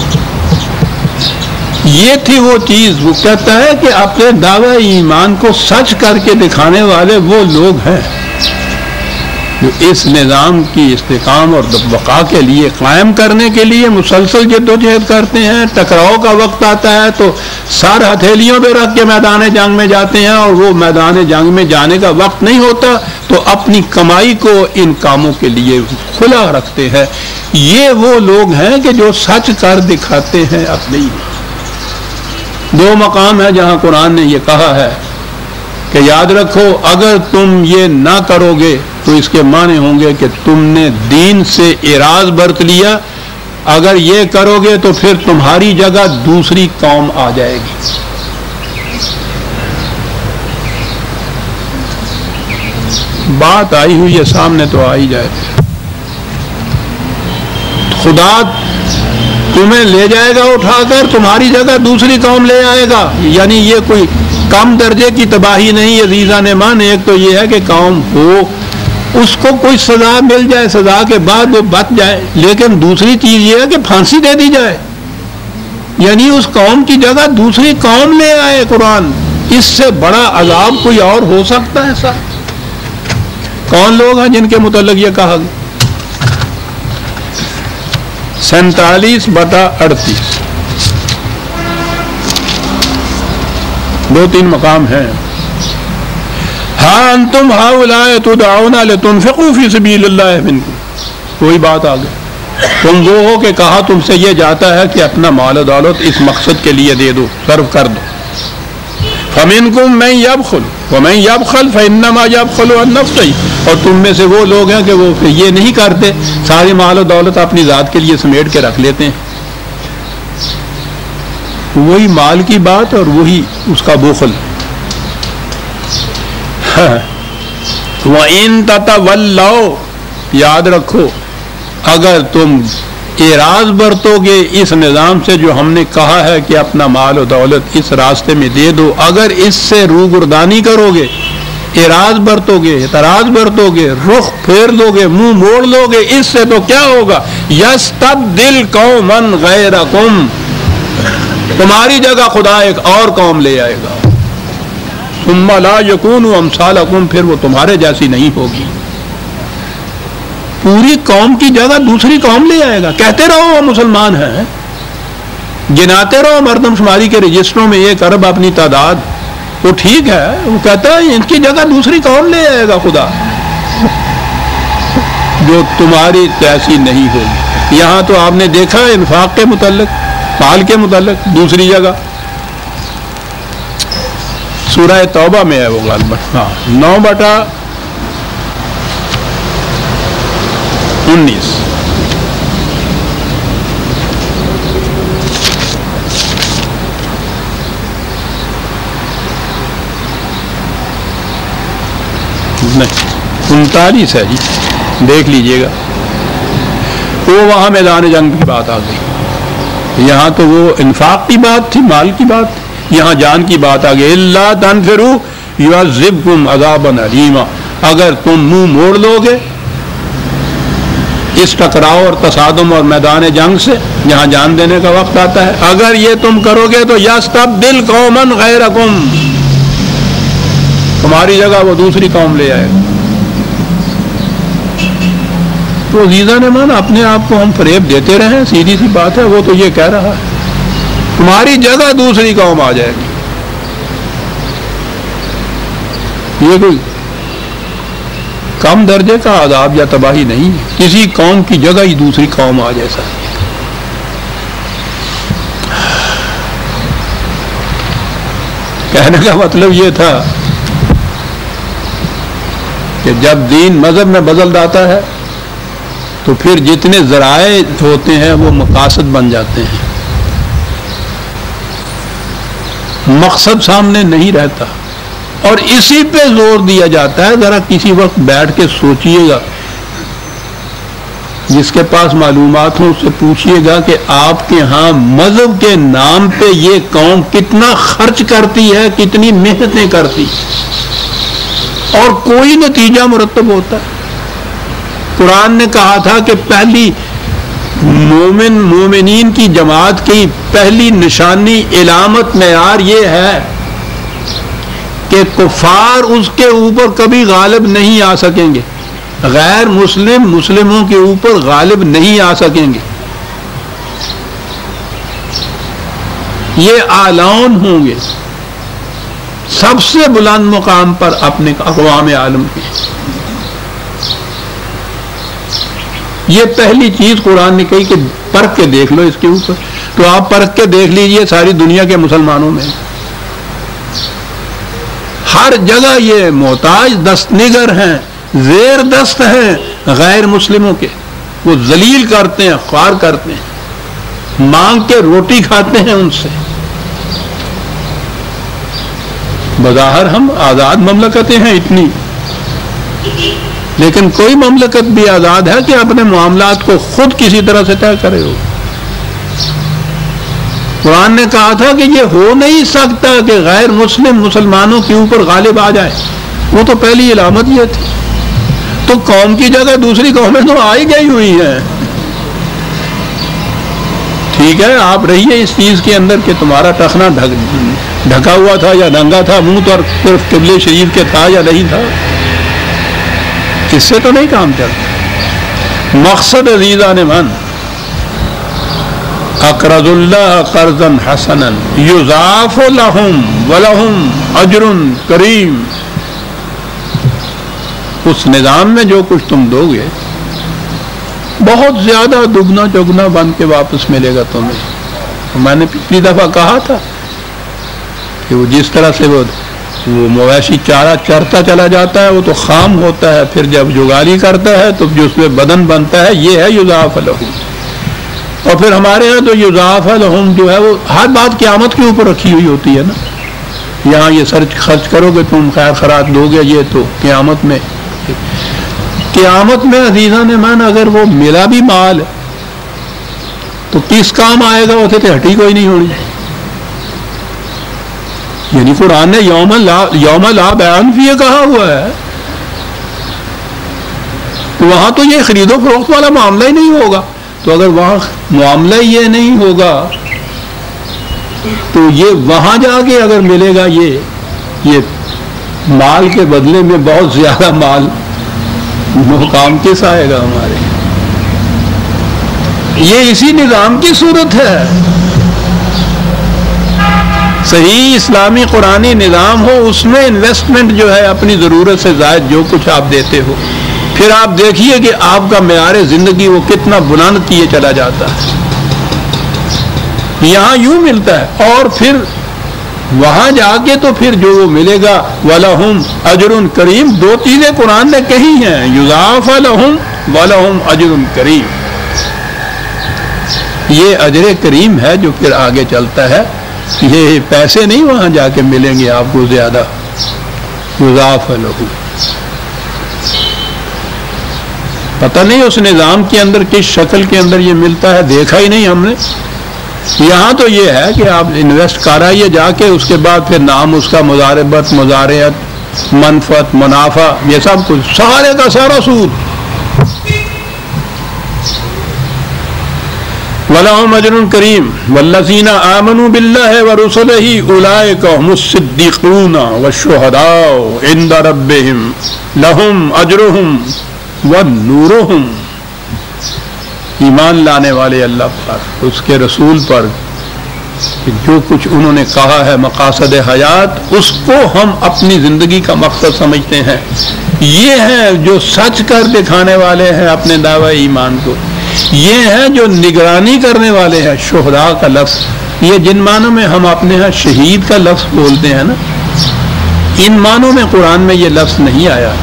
یہ تھی وہ چیز. وہ کہتا ہے کہ اپنے دعوی ایمان کو سچ کر کے دکھانے والے وہ لوگ ہیں جو اس نظام کی استحکام اور بقا کے لیے، قائم کرنے کے لیے مسلسل جد و جہد کرتے ہیں. ٹکراؤ کا وقت آتا ہے تو سر ہتھیلیوں پہ رکھ کے میدان جنگ میں جاتے ہیں، اور وہ میدان جنگ میں جانے کا وقت نہیں ہوتا تو اپنی کمائی کو ان کاموں کے لیے کھلا رکھتے ہیں. یہ وہ لوگ ہیں کہ جو سچ کر دکھاتے ہیں اپنے. دو مقام ہے جہاں قرآن نے یہ کہا ہے کہ یاد رکھو اگر تم یہ نہ کرو گے تو اس کے معنی ہوں گے کہ تم نے دین سے اعراض برت لیا، اگر یہ کرو گے تو پھر تمہاری جگہ دوسری قوم آ جائے گی۔ بات آئی ہوئی ہے سامنے تو آ ہی جائے، خدا تمہیں لے جائے گا اٹھا کر، تمہاری جگہ دوسری قوم لے آئے گا، یعنی یہ کوئی کم درجے کی تباہی نہیں عزیزان ایمان۔ ایک تو یہ ہے کہ قوم ہو اس کو کوئی سزا مل جائے، سزا کے بعد وہ بچ جائے، لیکن دوسری چیز یہ ہے کہ پھانسی دے دی جائے، یعنی اس قوم کی جگہ دوسری قوم لے آئے قرآن۔ اس سے بڑا عذاب کوئی اور ہو سکتا ہے سر؟ کون لوگ ہیں جن کے متعلق یہ کہا گیا؟ سینتالیس بٹا اڑتیس، دو تین مقام ہیں۔ ہاں انتم ہؤلاء تدعون لتنفقوا فی سبیل اللہ منکم، کوئی بات آ گئی، تم وہ ہو کہ کہا تم سے یہ جاتا ہے کہ اپنا مال و دولت اس مقصد کے لیے دے دو، صرف کر دو۔ فمنکم من یبخل ومن یبخل فانما یبخل عن نفسہ، اور تم میں سے وہ لوگ ہیں کہ وہ یہ نہیں کرتے، ساری مال و دولت اپنی ذات کے لیے سمیٹ کے رکھ لیتے ہیں۔ وہی مال کی بات اور وہی اس کا بخل۔ وَإِن تَتَوَلَّوْا، یاد رکھو اگر تم اعراض برتو گے اس نظام سے جو ہم نے کہا ہے کہ اپنا مال و دولت اس راستے میں دے دو، اگر اس سے روگردانی کرو گے، اعراض برتو گے، اعتراض برتو گے، رخ پھیر دو گے، منہ موڑ لو گے، اس سے تو کیا ہوگا؟ یستبدل قوما غیرکم، تمہاری جگہ خدا ایک اور قوم لے آئے گا۔ ثم لا یکونوا امثالکم، پھر وہ تمہارے جیسی نہیں ہوگی، پوری قوم کی جگہ دوسری قوم لے آئے گا۔ کہتے رہو وہ مسلمان ہیں، گناتے رہو مردم شماری کے رجسٹروں میں ایک ارب اپنی تعداد، وہ ٹھیک ہے، وہ کہتا ہے ان کی جگہ دوسری قوم لے آئے گا خدا جو تمہاری جیسی نہیں ہوگی۔ یہاں تو آپ نے دیکھا انفاق کے متعلق، مال کے متعلق دوسری جگہ سورہ توبہ میں ہے وہ غالباً، ہاں نو بٹا انیس۔ انتالیس ہے جی، دیکھ لیجئے گا۔ وہ وہاں میدان جنگ کی بات آ گئی، یہاں تو وہ انفاق کی بات تھی، مال کی بات تھی، یہاں جان کی بات آ گئی۔ الا تنفروا یعذبکم عذابا علیما، اگر تم منہ موڑ لو گے اس ٹکراؤ اور تصادم اور میدان جنگ سے جہاں جان دینے کا وقت آتا ہے، اگر یہ تم کرو گے تو یستبدل قوما غیرکم، تمہاری جگہ وہ دوسری قوم لے آئے گا۔ تو عزیزان ایمان اپنے آپ کو ہم فریب دیتے رہیں، سیدھی سی بات ہے، وہ تو یہ کہہ رہا ہے تمہاری جگہ دوسری قوم آ جائے گی۔ یہ کوئی کم درجے کا عذاب یا تباہی نہیں ہے، کسی قوم کی جگہ ہی دوسری قوم آ جیسا۔ کہنے کا مطلب یہ تھا کہ جب دین مذہب میں بدل جاتا ہے تو پھر جتنے ذرائع ہوتے ہیں وہ مقاصد بن جاتے ہیں، مقصد سامنے نہیں رہتا، اور اسی پہ زور دیا جاتا ہے۔ ذرا کسی وقت بیٹھ کے سوچئے گا، جس کے پاس معلومات ہوں اس سے پوچھئے گا کہ آپ کے ہاں مذہب کے نام پہ یہ قوم کتنا خرچ کرتی ہے، کتنی محنتیں کرتی، اور کوئی نتیجہ مرتب ہوتا ہے۔ قرآن نے کہا تھا کہ پہلی مومن مومنین کی جماعت کی پہلی نشانی، علامت، معیار یہ ہے کہ کفار اس کے اوپر کبھی غالب نہیں آ سکیں گے، غیر مسلم مسلموں کے اوپر غالب نہیں آ سکیں گے، یہ اعلان ہوں گے سب سے بلند مقام پر اپنے اقوام عالم کی۔ یہ پہلی چیز قرآن نے کہی کہ پرکھ کے دیکھ لو اس کے اوپر، تو آپ پرکھ کے دیکھ لیجئے ساری دنیا کے مسلمانوں میں ہر جگہ یہ محتاج دست نگر ہیں، زیر دست ہیں غیر مسلموں کے، وہ ذلیل کرتے ہیں، خوار کرتے ہیں، مانگ کے روٹی کھاتے ہیں ان سے۔ بظاہر ہم آزاد مملکتیں ہیں اتنی، لیکن کوئی مملکت بھی آزاد ہے کہ اپنے معاملات کو خود کسی طرح سے طے کرے ہو؟ قرآن نے کہا تھا کہ یہ ہو نہیں سکتا کہ غیر مسلم مسلمانوں کے اوپر غالب آ جائے، وہ تو پہلی علامت یہ تھی۔ تو قوم کی جگہ دوسری قومیں تو آ ہی گئی ہوئی ہیں۔ ٹھیک ہے، آپ رہیے اس چیز کے اندر کہ تمہارا ٹخنا ڈھکا ہوا تھا یا ننگا تھا، منہ تو صرف قبلے شریف کے تھا یا نہیں تھا، اس سے تو نہیں کام چلتا۔ مقصد عزیزان من، اقرض اللہ قرضا حسنا یضاعف لہم ولہم اجر کریم، اس نظام میں جو کچھ تم دو گے بہت زیادہ دگنا چگنا بن کے واپس ملے گا تمہیں۔ میں نے پچھلی دفعہ کہا تھا کہ وہ جس طرح سے وہ وہ مویشی چارہ چرتا چلا جاتا ہے وہ تو خام ہوتا ہے، پھر جب جگالی کرتا ہے تو جو اس میں بدن بنتا ہے یہ ہے یضاعف لہم۔ اور پھر ہمارے یہاں تو یضاعف لہم جو ہے وہ ہر بات قیامت کے اوپر رکھی ہوئی ہوتی ہے نا، یہاں یہ سرچ خرچ کرو گے تم، خیر خیرات دو گے، یہ تو قیامت میں قیامت میں عزیزاں نے مان اگر وہ ملا بھی مال تو کس کام آئے گا؟ اسے تو ہٹی کوئی نہیں ہونی۔ یعنی قرآن نے یوم لا یوم لا بیان فیہ کہا ہوا ہے، وہاں تو یہ خرید و فروخت والا معاملہ ہی نہیں ہوگا۔ تو اگر وہاں معاملہ یہ نہیں ہوگا تو یہ وہاں جا کے اگر ملے گا یہ یہ مال کے بدلے میں بہت زیادہ مال، وہ کام کس آئے گا ہمارے؟ یہ اسی نظام کی صورت ہے۔ صحیح اسلامی قرآنی نظام ہو، اس میں انویسٹمنٹ جو ہے اپنی ضرورت سے زائد جو کچھ آپ دیتے ہو، پھر آپ دیکھیے کہ آپ کا معیار زندگی وہ کتنا بلند کیے چلا جاتا ہے۔ یہاں یوں ملتا ہے اور پھر وہاں جا کے تو پھر جو وہ ملے گا وَلَهُمْ أَجْرٌ کریم، دو چیزیں قرآن نے کہی ہیں، یضاعف لہم وَلَهُمْ أَجْرٌ کریم۔ یہ اجر کریم ہے جو پھر آگے چلتا ہے، یہ پیسے نہیں وہاں جا کے ملیں گے آپ کو زیادہ، یضاعف لہم۔ پتہ نہیں اس نظام کے اندر کس شکل کے اندر یہ ملتا ہے، دیکھا ہی نہیں ہم نے۔ یہاں تو یہ ہے کہ آپ انویسٹ کرائیے جا کے، اس کے بعد پھر نام اس کا مضاربت، مضارعت، منفعت، منافع، یہ سب کچھ سارے کا سارا سود۔ وَلَهُمْ أَجْرٌ كَرِيمٌ وَالَّذِينَ آمَنُوا بِاللَّهِ وَرُسُلِهِ أُولَٰئِكَ هُمُ الصِّدِّيقُونَ وَالشُّهَدَاءُ عِندَ رَبِّهِمْ لَهُمْ أَجْرُهُمْ وَنُورُهُمْ۔ ایمان لانے والے اللہ پر، اس کے رسول پر، جو کچھ انہوں نے کہا ہے مقاصد حیات، اس کو ہم اپنی زندگی کا مقصد سمجھتے ہیں۔ یہ ہیں جو سچ کر دکھانے والے ہیں اپنے دعوی ایمان کو، یہ ہیں جو نگرانی کرنے والے ہیں۔ شہداء کا لفظ یہ جن معنوں میں ہم اپنے ہاں شہید کا لفظ بولتے ہیں نا، ان معنوں میں قرآن میں یہ لفظ نہیں آیا۔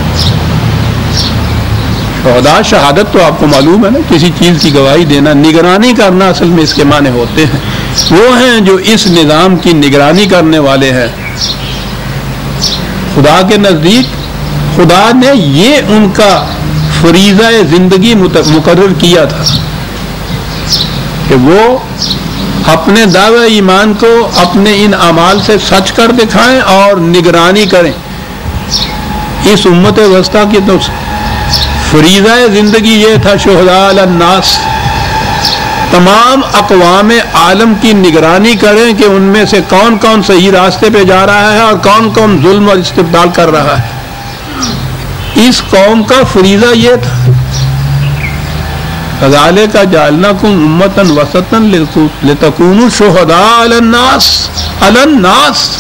شہداء شہادت تو آپ کو معلوم ہے نا، کسی چیز کی گواہی دینا، نگرانی کرنا اصل میں اس کے معنی ہوتے ہیں۔ وہ ہیں جو اس نظام کی نگرانی کرنے والے ہیں۔ خدا کے نزدیک خدا نے یہ ان کا فریضہ زندگی مقرر کیا تھا کہ وہ اپنے دعوی ایمان کو اپنے ان اعمال سے سچ کر دکھائیں اور نگرانی کریں۔ اس امت وسطیٰ کی تو فریضہ زندگی یہ تھا، شہداء علی الناس، تمام اقوام عالم کی نگرانی کریں کہ ان میں سے کون کون صحیح راستے پہ جا رہا ہے اور کون کون ظلم اور استبدال کر رہا ہے۔ اس قوم کا فریضہ یہ تھا، کذالک جعلناکم امۃ وسطا لتکونوا شہداء علی الناس، علی الناس۔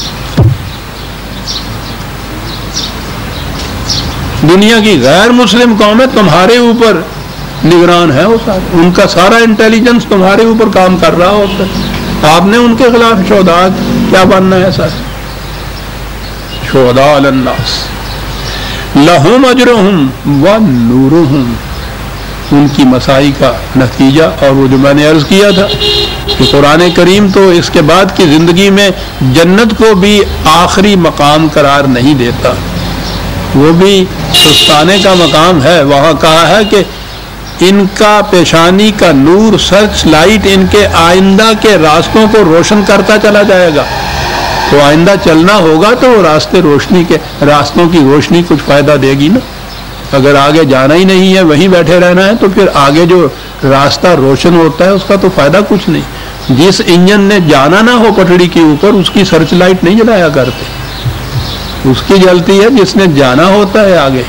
دنیا کی غیر مسلم قومیں تمہارے اوپر نگران ہے، ان کا سارا انٹیلیجنس تمہارے اوپر کام کر رہا ہوتا ہے، آپ نے ان کے خلاف شہداء کیا بننا ہے؟ سر شہداء علی الناس لہم اجرہم و نورہم، ان کی مساعی کا نتیجہ۔ اور وہ جو میں نے عرض کیا تھا کہ قرآن کریم تو اس کے بعد کی زندگی میں جنت کو بھی آخری مقام قرار نہیں دیتا، وہ بھی سستانے کا مقام ہے۔ وہاں کہا ہے کہ ان کا پیشانی کا نور سرچ لائٹ ان کے آئندہ کے راستوں کو روشن کرتا چلا جائے گا۔ تو آئندہ چلنا ہوگا تو وہ راستے روشنی کے راستوں کی روشنی کچھ فائدہ دے گی نا۔ اگر آگے جانا ہی نہیں ہے، وہیں بیٹھے رہنا ہے، تو پھر آگے جو راستہ روشن ہوتا ہے اس کا تو فائدہ کچھ نہیں۔ جس انجن نے جانا نہ ہو پٹڑی کے اوپر، اس کی سرچ لائٹ نہیں جلایا کرتے، اس کی جلتی ہے جس نے جانا ہوتا ہے آگے۔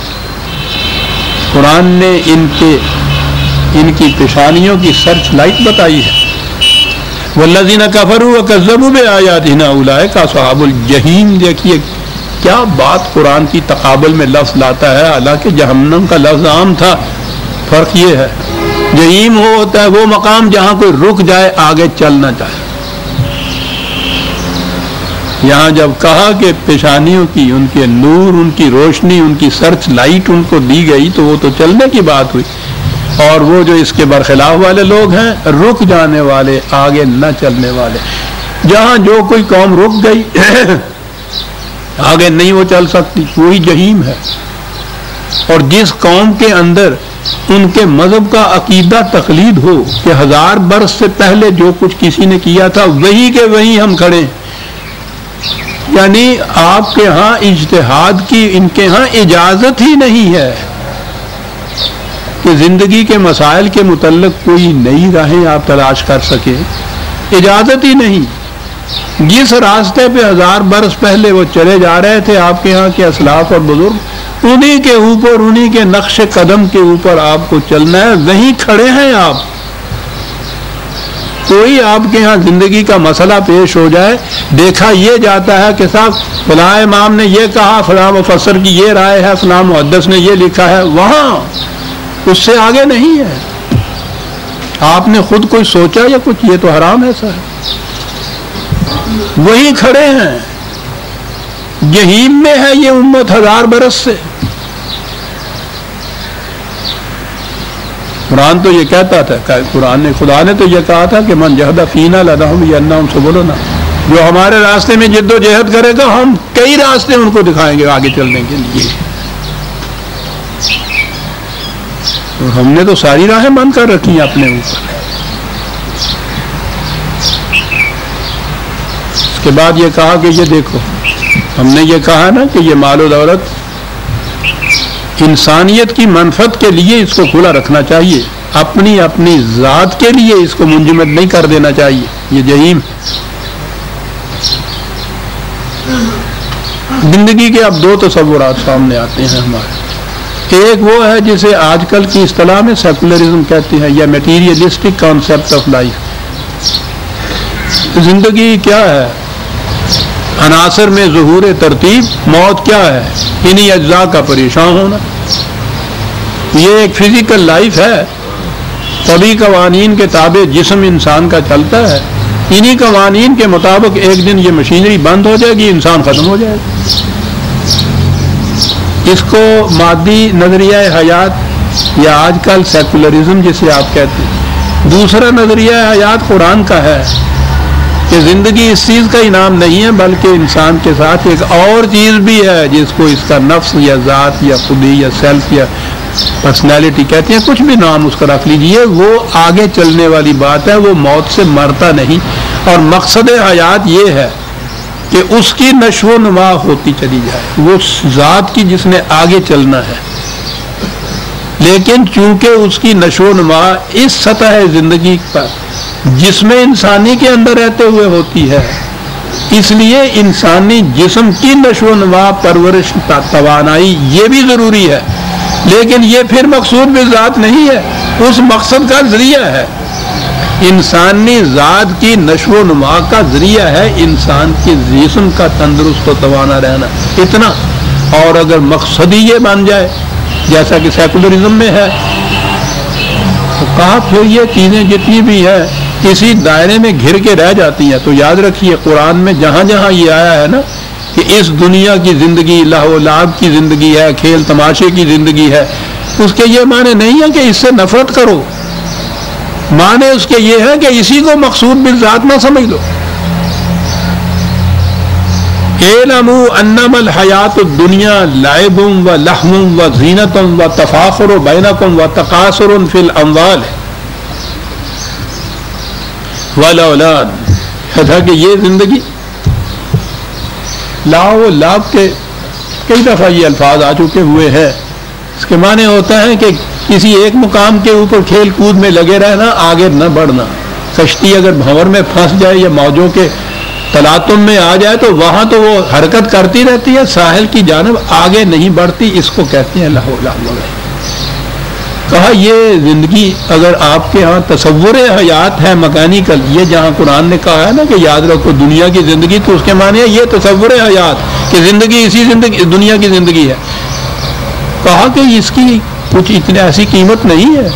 قرآن نے ان کے ان کی پیشانیوں کی سرچ لائٹ بتائی ہے۔ والذین کفروا وکذبوا بآیاتنا اولئک اصحاب الجحیم۔ دیکھیے کیا بات قرآن کی تقابل میں لفظ لاتا ہے، حالانکہ جہنم کا لفظ عام تھا۔ فرق یہ ہے جحیم ہو ہوتا ہے وہ مقام جہاں کوئی رک جائے آگے چلنا چاہے۔ یہاں جب کہا کہ پیشانیوں کی ان کے نور، ان کی روشنی، ان کی سرچ لائٹ ان کو دی گئی، تو وہ تو چلنے کی بات ہوئی۔ اور وہ جو اس کے برخلاف والے لوگ ہیں، رک جانے والے، آگے نہ چلنے والے، جہاں جو کوئی قوم رک گئی آگے نہیں وہ چل سکتی، وہی جہیم ہے۔ اور جس قوم کے اندر ان کے مذہب کا عقیدہ تقلید ہو کہ ہزار برس سے پہلے جو کچھ کسی نے کیا تھا وہی کے وہی ہم کھڑے، یعنی آپ کے ہاں اجتہاد کی ان کے ہاں اجازت ہی نہیں ہے کہ زندگی کے مسائل کے متعلق کوئی نئی راہیں آپ تلاش کر سکے، اجازت ہی نہیں۔ جس راستے پہ ہزار برس پہلے وہ چلے جا رہے تھے آپ کے ہاں کے اسلاف اور بزرگ، انہی کے اوپر، انہی کے نقش قدم کے اوپر آپ کو چلنا ہے، وہیں کھڑے ہیں آپ۔ کوئی آپ کے ہاں زندگی کا مسئلہ پیش ہو جائے، دیکھا یہ جاتا ہے کہ صاحب فلاں امام نے یہ کہا، فلاں مفسر کی یہ رائے ہے، فلاں محدث نے یہ لکھا ہے، وہاں اس سے آگے نہیں ہے۔ آپ نے خود کوئی سوچا یا کچھ، یہ تو حرام ایسا ہے، وہی کھڑے ہیں۔ جہیم میں ہے یہ امت ہزار برس سے۔ قرآن تو یہ کہتا تھا، قرآن نے خدا نے تو یہ کہا تھا کہ من جہد فینا لنہدینہم سبلنا، جو ہمارے راستے میں جد و جہد کرے گا ہم کئی راستے ان کو دکھائیں گے آگے چلنے کے لیے۔ اور ہم نے تو ساری راہیں بند کر رکھی ہیں اپنے اوپر۔ اس کے بعد یہ کہا کہ یہ دیکھو، ہم نے یہ کہا نا کہ یہ مال و دولت انسانیت کی منفعت کے لیے اس کو کھلا رکھنا چاہیے، اپنی اپنی ذات کے لیے اس کو منجمد نہیں کر دینا چاہیے۔ یہ جہیم زندگی کے اب دو تصورات سامنے آتے ہیں ہمارے۔ ایک وہ ہے جسے آج کل کی اصطلاح میں سیکولرزم کہتے ہیں، یا میٹیریلسٹک کانسیپٹ آف لائف۔ زندگی کیا ہے؟ عناصر میں ظہور ترتیب، موت کیا ہے؟ انہی اجزاء کا پریشان ہونا۔ یہ ایک فزیکل لائف ہے، طبی قوانین کے تابع جسم انسان کا چلتا ہے، انہی قوانین کے مطابق ایک دن یہ مشینری بند ہو جائے گی، انسان ختم ہو جائے گا۔ اس کو مادی نظریہ حیات یا آج کل سیکولرزم جسے آپ کہتے ہیں۔ دوسرا نظریہ حیات قرآن کا ہے کہ زندگی اس چیز کا انعام نہیں ہے، بلکہ انسان کے ساتھ ایک اور چیز بھی ہے جس کو اس کا نفس یا ذات یا خودی یا سیلف یا پرسنالٹی کہتے ہیں، کچھ بھی نام اس کا رکھ لیجئے، وہ آگے چلنے والی بات ہے، وہ موت سے مرتا نہیں۔ اور مقصد حیات یہ ہے کہ اس کی نشو و نما ہوتی چلی جائے، وہ ذات کی جس نے آگے چلنا ہے، لیکن چونکہ اس کی نشو و نما اس سطح زندگی پر جسم انسانی کے اندر رہتے ہوئے ہوتی ہے، اس لیے انسانی جسم کی نشو و نما، پرورش، توانائی یہ بھی ضروری ہے، لیکن یہ پھر مقصود بھی ذات نہیں ہے، اس مقصد کا ذریعہ ہے۔ انسانی ذات کی نشو و نما کا ذریعہ ہے انسان کے جسم کا تندرست و توانا رہنا، اتنا۔ اور اگر مقصد ہی یہ بن جائے جیسا کہ سیکولرزم میں ہے، تو کہا پھر یہ چیزیں جتنی بھی ہیں کسی دائرے میں گھر کے رہ جاتی ہیں۔ تو یاد رکھیے قرآن میں جہاں جہاں یہ آیا ہے نا کہ اس دنیا کی زندگی لہو و لعب کی زندگی ہے، کھیل تماشے کی زندگی ہے، اس کے یہ معنی نہیں ہے کہ اس سے نفرت کرو، معنی اس کے یہ ہے کہ اسی کو مقصود بالذات نہ سمجھ لو۔ اعلموا انما الحیات الدنیا لعب و لہو و زینت و تفاخر بینکم و تکاثر فی الاموال والاولاد، تھا کہ یہ زندگی لاؤ و لعب کے کئی دفعہ یہ الفاظ آ چکے ہوئے ہیں۔ اس کے معنی ہوتا ہے کہ کسی ایک مقام کے اوپر کھیل کود میں لگے رہنا، آگے نہ بڑھنا۔ کشتی اگر بھنور میں پھنس جائے یا موجوں کے تلاطم میں آ جائے تو وہاں تو وہ حرکت کرتی رہتی ہے، ساحل کی جانب آگے نہیں بڑھتی، اس کو کہتے ہیں لہو و لعب۔ کہا یہ زندگی اگر آپ کے ہاں تصور حیات ہے مکینیکل، یہ جہاں قرآن نے کہا ہے نا کہ یاد رکھو دنیا کی زندگی، تو اس کے معنی ہے یہ تصور حیات کہ زندگی اسی زندگی دنیا کی زندگی ہے۔ کہا کہ اس کی کچھ اتنی ایسی قیمت نہیں ہے،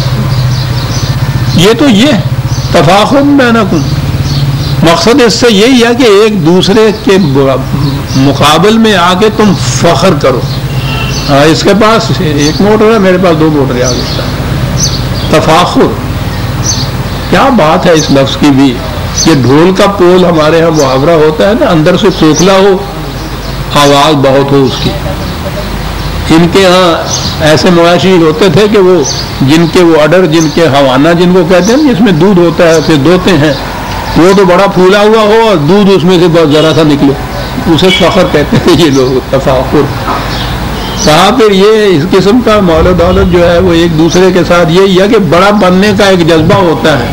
یہ تو یہ تفاخر بینکم، مقصد اس سے یہی ہے کہ ایک دوسرے کے مقابل میں آ کے تم فخر کرو، ہاں اس کے پاس ایک موٹر ہے میرے پاس دو موٹر آ گیا۔ تفاخر کیا بات ہے اس لفظ کی بھی۔ یہ ڈھول کا پول ہمارے ہاں محاورہ ہوتا ہے نا، اندر سے کھوکھلا ہو آواز بہت ہو اس کی۔ ان کے ہاں ایسے مویشی ہوتے تھے کہ وہ جن کے وہ اڈر، جن کے حوانہ جن کو کہتے ہیں جس میں دودھ ہوتا ہے پھر دوتے ہیں، وہ تو بڑا پھولا ہوا ہو اور دودھ اس میں سے بہت ذرا سا نکلے، اسے فخر کہتے ہیں یہ لوگ، تفاخر۔ کہا پھر یہ اس قسم کا مال و دولت جو ہے وہ ایک دوسرے کے ساتھ یہی ہے کہ بڑا بننے کا ایک جذبہ ہوتا ہے،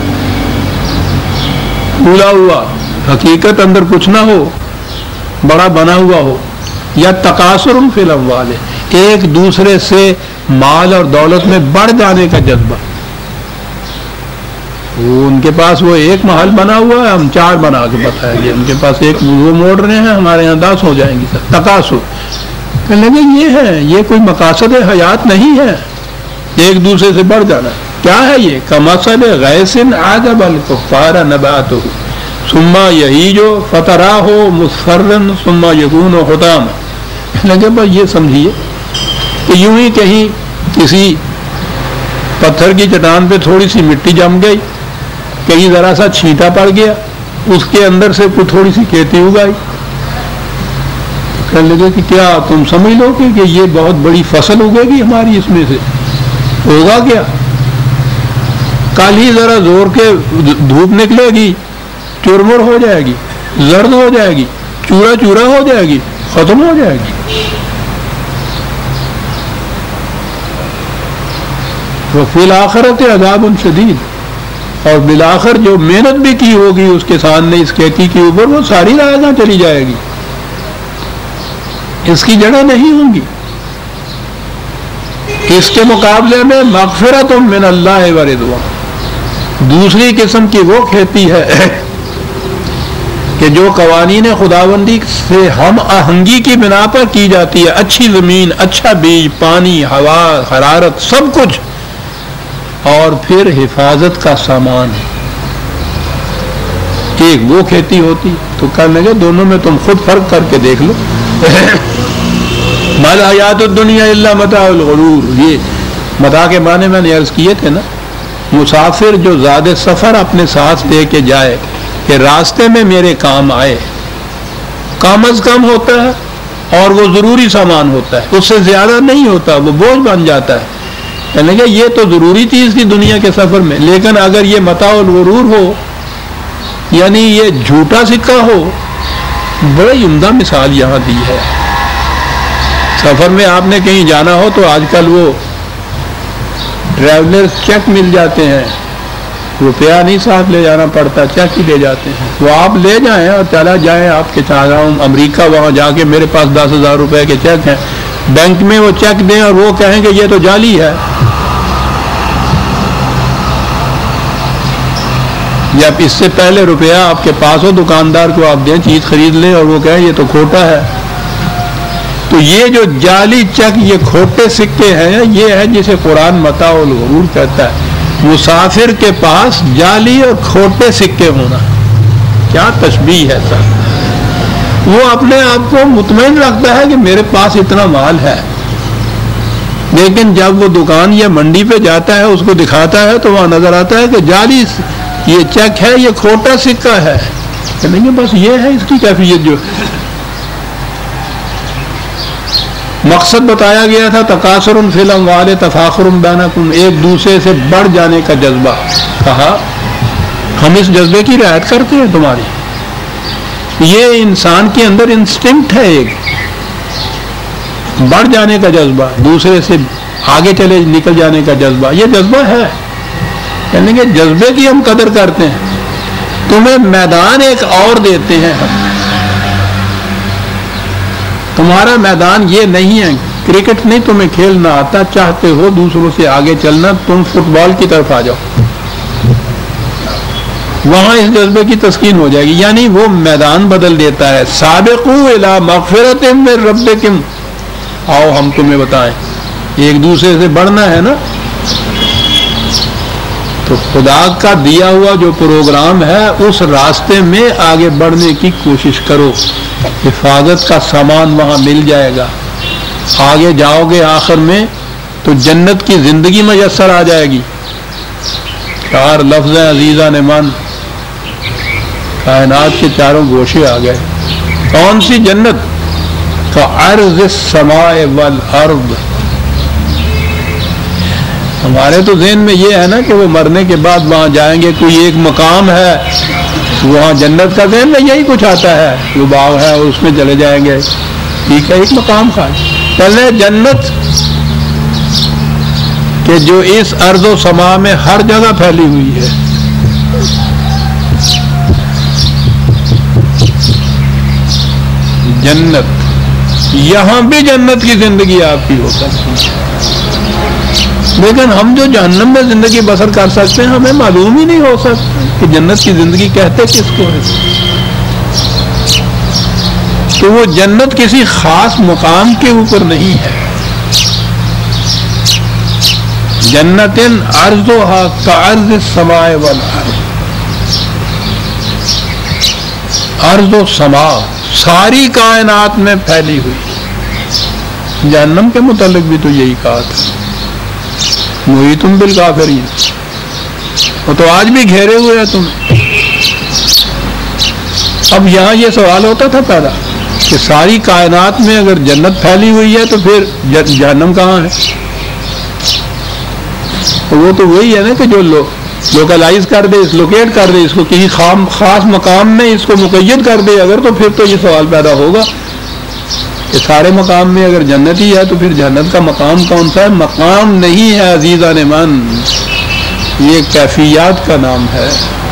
پھولا ہوا، حقیقت اندر کچھ نہ ہو، بڑا بنا ہوا ہو، یا تکاثر فی الاموال، ایک دوسرے سے مال اور دولت میں بڑھ جانے کا جذبہ۔ وہ ان کے پاس وہ ایک محل بنا ہوا ہے، ہم چار بنا کے بتائیں گے، ان کے پاس ایک وہ موڑ رہے ہیں، ہمارے یہاں دس ہو جائیں گی سر۔ تکاثر کہنے لگے یہ ہے، یہ کوئی مقاصد حیات نہیں ہے، ایک دوسرے سے بڑھ جانا۔ کیا ہے یہ؟ کمثل غیث اعجب الکفار نباتہ ثم یہیج فتراہ مصفرا ثم یکون حطاما۔ کہنے لگے بس یہ سمجھیے کہ یوں ہی کہیں کسی پتھر کی چٹان پہ تھوڑی سی مٹی جم گئی، کہیں ذرا سا چھینٹا پڑ گیا، اس کے اندر سے کوئی تھوڑی سی کھیتی اگائی۔ کہنے لگے کہ کیا تم سمجھ لو کہ یہ بہت بڑی فصل اگے گی ہماری اس میں سے؟ ہوگا کیا؟ کل ہی ذرا زور کے دھوپ نکلے گی، چرمر ہو جائے گی، زرد ہو جائے گی، چورا چورا ہو جائے گی، ختم ہو جائے گی۔ وفی الآخرت عذاب شدید، اور بالآخر جو محنت بھی کی ہوگی اس کے سامنے اس کھیتی کے اوپر وہ ساری رائگاں چلی جائے گی، اس کی جڑیں نہیں ہوں گی۔ اس کے مقابلے میں مغفرت من اللہ و رضوان، دوسری قسم کی وہ کھیتی ہے کہ جو قوانین خداوندی سے ہم آہنگی کی بنا پر کی جاتی ہے، اچھی زمین، اچھا بیج، پانی، ہوا، حرارت، سب کچھ، اور پھر حفاظت کا سامان ہے۔ ایک وہ کھیتی ہوتی تو کرنے کے دونوں میں تم خود فرق کر کے دیکھ لو۔ مال حیات الدنیا الا متاع الغرور، یہ متاع کے معنی میں نے عرض کیے تھے نا، مسافر جو زیادہ سفر اپنے ساتھ لے کے جائے کہ راستے میں میرے کام آئے، کم از کم ہوتا ہے اور وہ ضروری سامان ہوتا ہے، اس سے زیادہ نہیں ہوتا، وہ بوجھ بن جاتا ہے۔ کہنے کہ یہ تو ضروری چیز تھی دنیا کے سفر میں، لیکن اگر یہ متاع الغرور ہو، یعنی یہ جھوٹا سکہ ہو، بڑی عمدہ مثال یہاں دی ہے۔ سفر میں آپ نے کہیں جانا ہو تو آج کل وہ ٹریولر چیک مل جاتے ہیں، روپیہ نہیں ساتھ لے جانا پڑتا، چیک ہی لے جاتے ہیں، وہ آپ لے جائیں اور چلا جائیں۔ آپ کے چاہ رہا ہوں امریکہ، وہاں جا کے میرے پاس دس ہزار روپے کے چیک ہیں، بینک میں وہ چیک دیں اور وہ کہیں کہ یہ تو جعلی ہے، یا اس سے پہلے روپیہ آپ کے پاس ہو، دکاندار کو آپ دیں، چیز خرید لیں اور وہ کہیں یہ تو کھوٹا ہے۔ تو یہ جو جعلی چیک، یہ کھوٹے سکے ہیں، یہ ہے جسے قرآن متاع الغرور کہتا ہے۔ مسافر کے پاس جعلی اور کھوٹے سکے ہونا، کیا تشبیہ ہے سر۔ وہ اپنے آپ کو مطمئن رکھتا ہے کہ میرے پاس اتنا مال ہے، لیکن جب وہ دکان یا منڈی پہ جاتا ہے اس کو دکھاتا ہے تو وہاں نظر آتا ہے کہ جعلی یہ چیک ہے، یہ کھوٹا سکہ ہے، کہ نہیں بس یہ ہے اس کی کیفیت جو مقصد بتایا گیا تھا، تکاثر فی الاموال تفاخر بینکم، ایک دوسرے سے بڑھ جانے کا جذبہ. کہا ہم اس جذبے کی رعایت کرتے ہیں تمہاری، یہ انسان کے اندر انسٹنکٹ ہے، ایک بڑھ جانے کا جذبہ، دوسرے سے آگے چلے نکل جانے کا جذبہ، یہ جذبہ ہے. یعنی کہ جذبے کی ہم قدر کرتے ہیں. تمہیں میدان ایک اور دیتے ہیں ہم، تمہارا میدان یہ نہیں ہے، کرکٹ نہیں تمہیں کھیلنا آتا، چاہتے ہو دوسروں سے آگے چلنا، تم فٹ بال کی طرف آ جاؤ، وہاں اس جذبے کی تسکین ہو جائے گی. یعنی وہ میدان بدل دیتا ہے. سابقوا الی مغفرۃ من ربکم، آؤ ہم تمہیں بتائیں، ایک دوسرے سے بڑھنا ہے نا، تو خدا کا دیا ہوا جو پروگرام ہے اس راستے میں آگے بڑھنے کی کوشش کرو، حفاظت کا سامان وہاں مل جائے گا. آگے جاؤ گے آخر میں تو جنت کی زندگی میسر آ جائے گی. چار لفظ عزیزہ نے من، کائنات کے چاروں گوشے آ گئے. کون سی جنت؟ کا عرض السماء والارض. ہمارے تو ذہن میں یہ ہے نا کہ وہ مرنے کے بعد وہاں جائیں گے، کوئی ایک مقام ہے وہاں جنت کا، ذہن میں یہی کچھ آتا ہے، وہ باغ ہے اس میں چلے جائیں گے. ٹھیک ہے، ایک مقام خاص. پہلے جنت کہ جو اس ارض و سما میں ہر جگہ پھیلی ہوئی ہے. جنت، یہاں بھی جنت کی زندگی آپ کی ہو سکتی ہے، لیکن ہم جو جہنم میں زندگی بسر کر سکتے ہیں ہمیں معلوم ہی نہیں ہو سکتا کہ جنت کی زندگی کہتے کس کو ہے. تو وہ جنت کسی خاص مقام کے اوپر نہیں ہے. جنت عرضها كعرض السماء والارض. ارض و سما ساری کائنات میں پھیلی ہوئی. جہنم کے متعلق بھی تو یہی کہا تھا، محیط بالکافرین، وہ تو آج بھی گھیرے ہوئے ہیں تمہیں. اب یہاں یہ سوال ہوتا تھا پیدا کہ ساری کائنات میں اگر جنت پھیلی ہوئی ہے تو پھر جہنم کہاں ہے؟ تو وہ تو وہی ہے نا کہ جو لوکلائز کر دے، اس لوکیٹ کر دے، اس کو کسی خاص مقام میں اس کو مقید کر دے اگر، تو پھر تو یہ سوال پیدا ہوگا کہ سارے مقام میں اگر جنت ہی ہے تو پھر جنت کا مقام کون سا ہے؟ مقام نہیں ہے عزیزان من، یہ کیفیات کا نام ہے.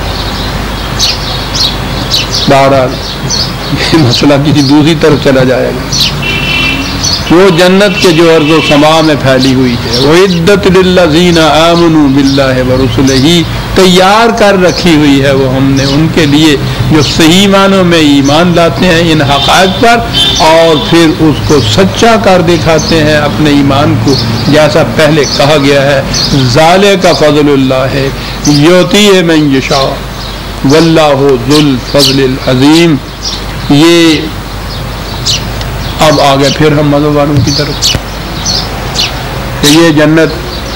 بہرحال یہ مسئلہ کسی دوسری طرف چلا جائے گا. وہ جنت کے جو ارض و سما میں پھیلی ہوئی ہے، وَعِدَّتْ لِلَّذِينَ آمَنُوا بِاللَّهِ وَرُسُلِهِ، تیار کر رکھی ہوئی ہے وہ ہم نے ان کے لیے جو صحیح معنوں میں ایمان لاتے ہیں ان حقائق پر اور پھر اس کو سچا کر دکھاتے ہیں اپنے ایمان کو، جیسا پہلے کہا گیا ہے. ذَلِكَ فَضْلُ اللَّهِ يُؤْتِيهِ مَن يَشَاءُ وَاللَّهُ ذُو الْفَضْلِ الْعَظِيمِ. یہ اب آگے پھر ہم مذہب والوں کی طرف کہ یہ جنت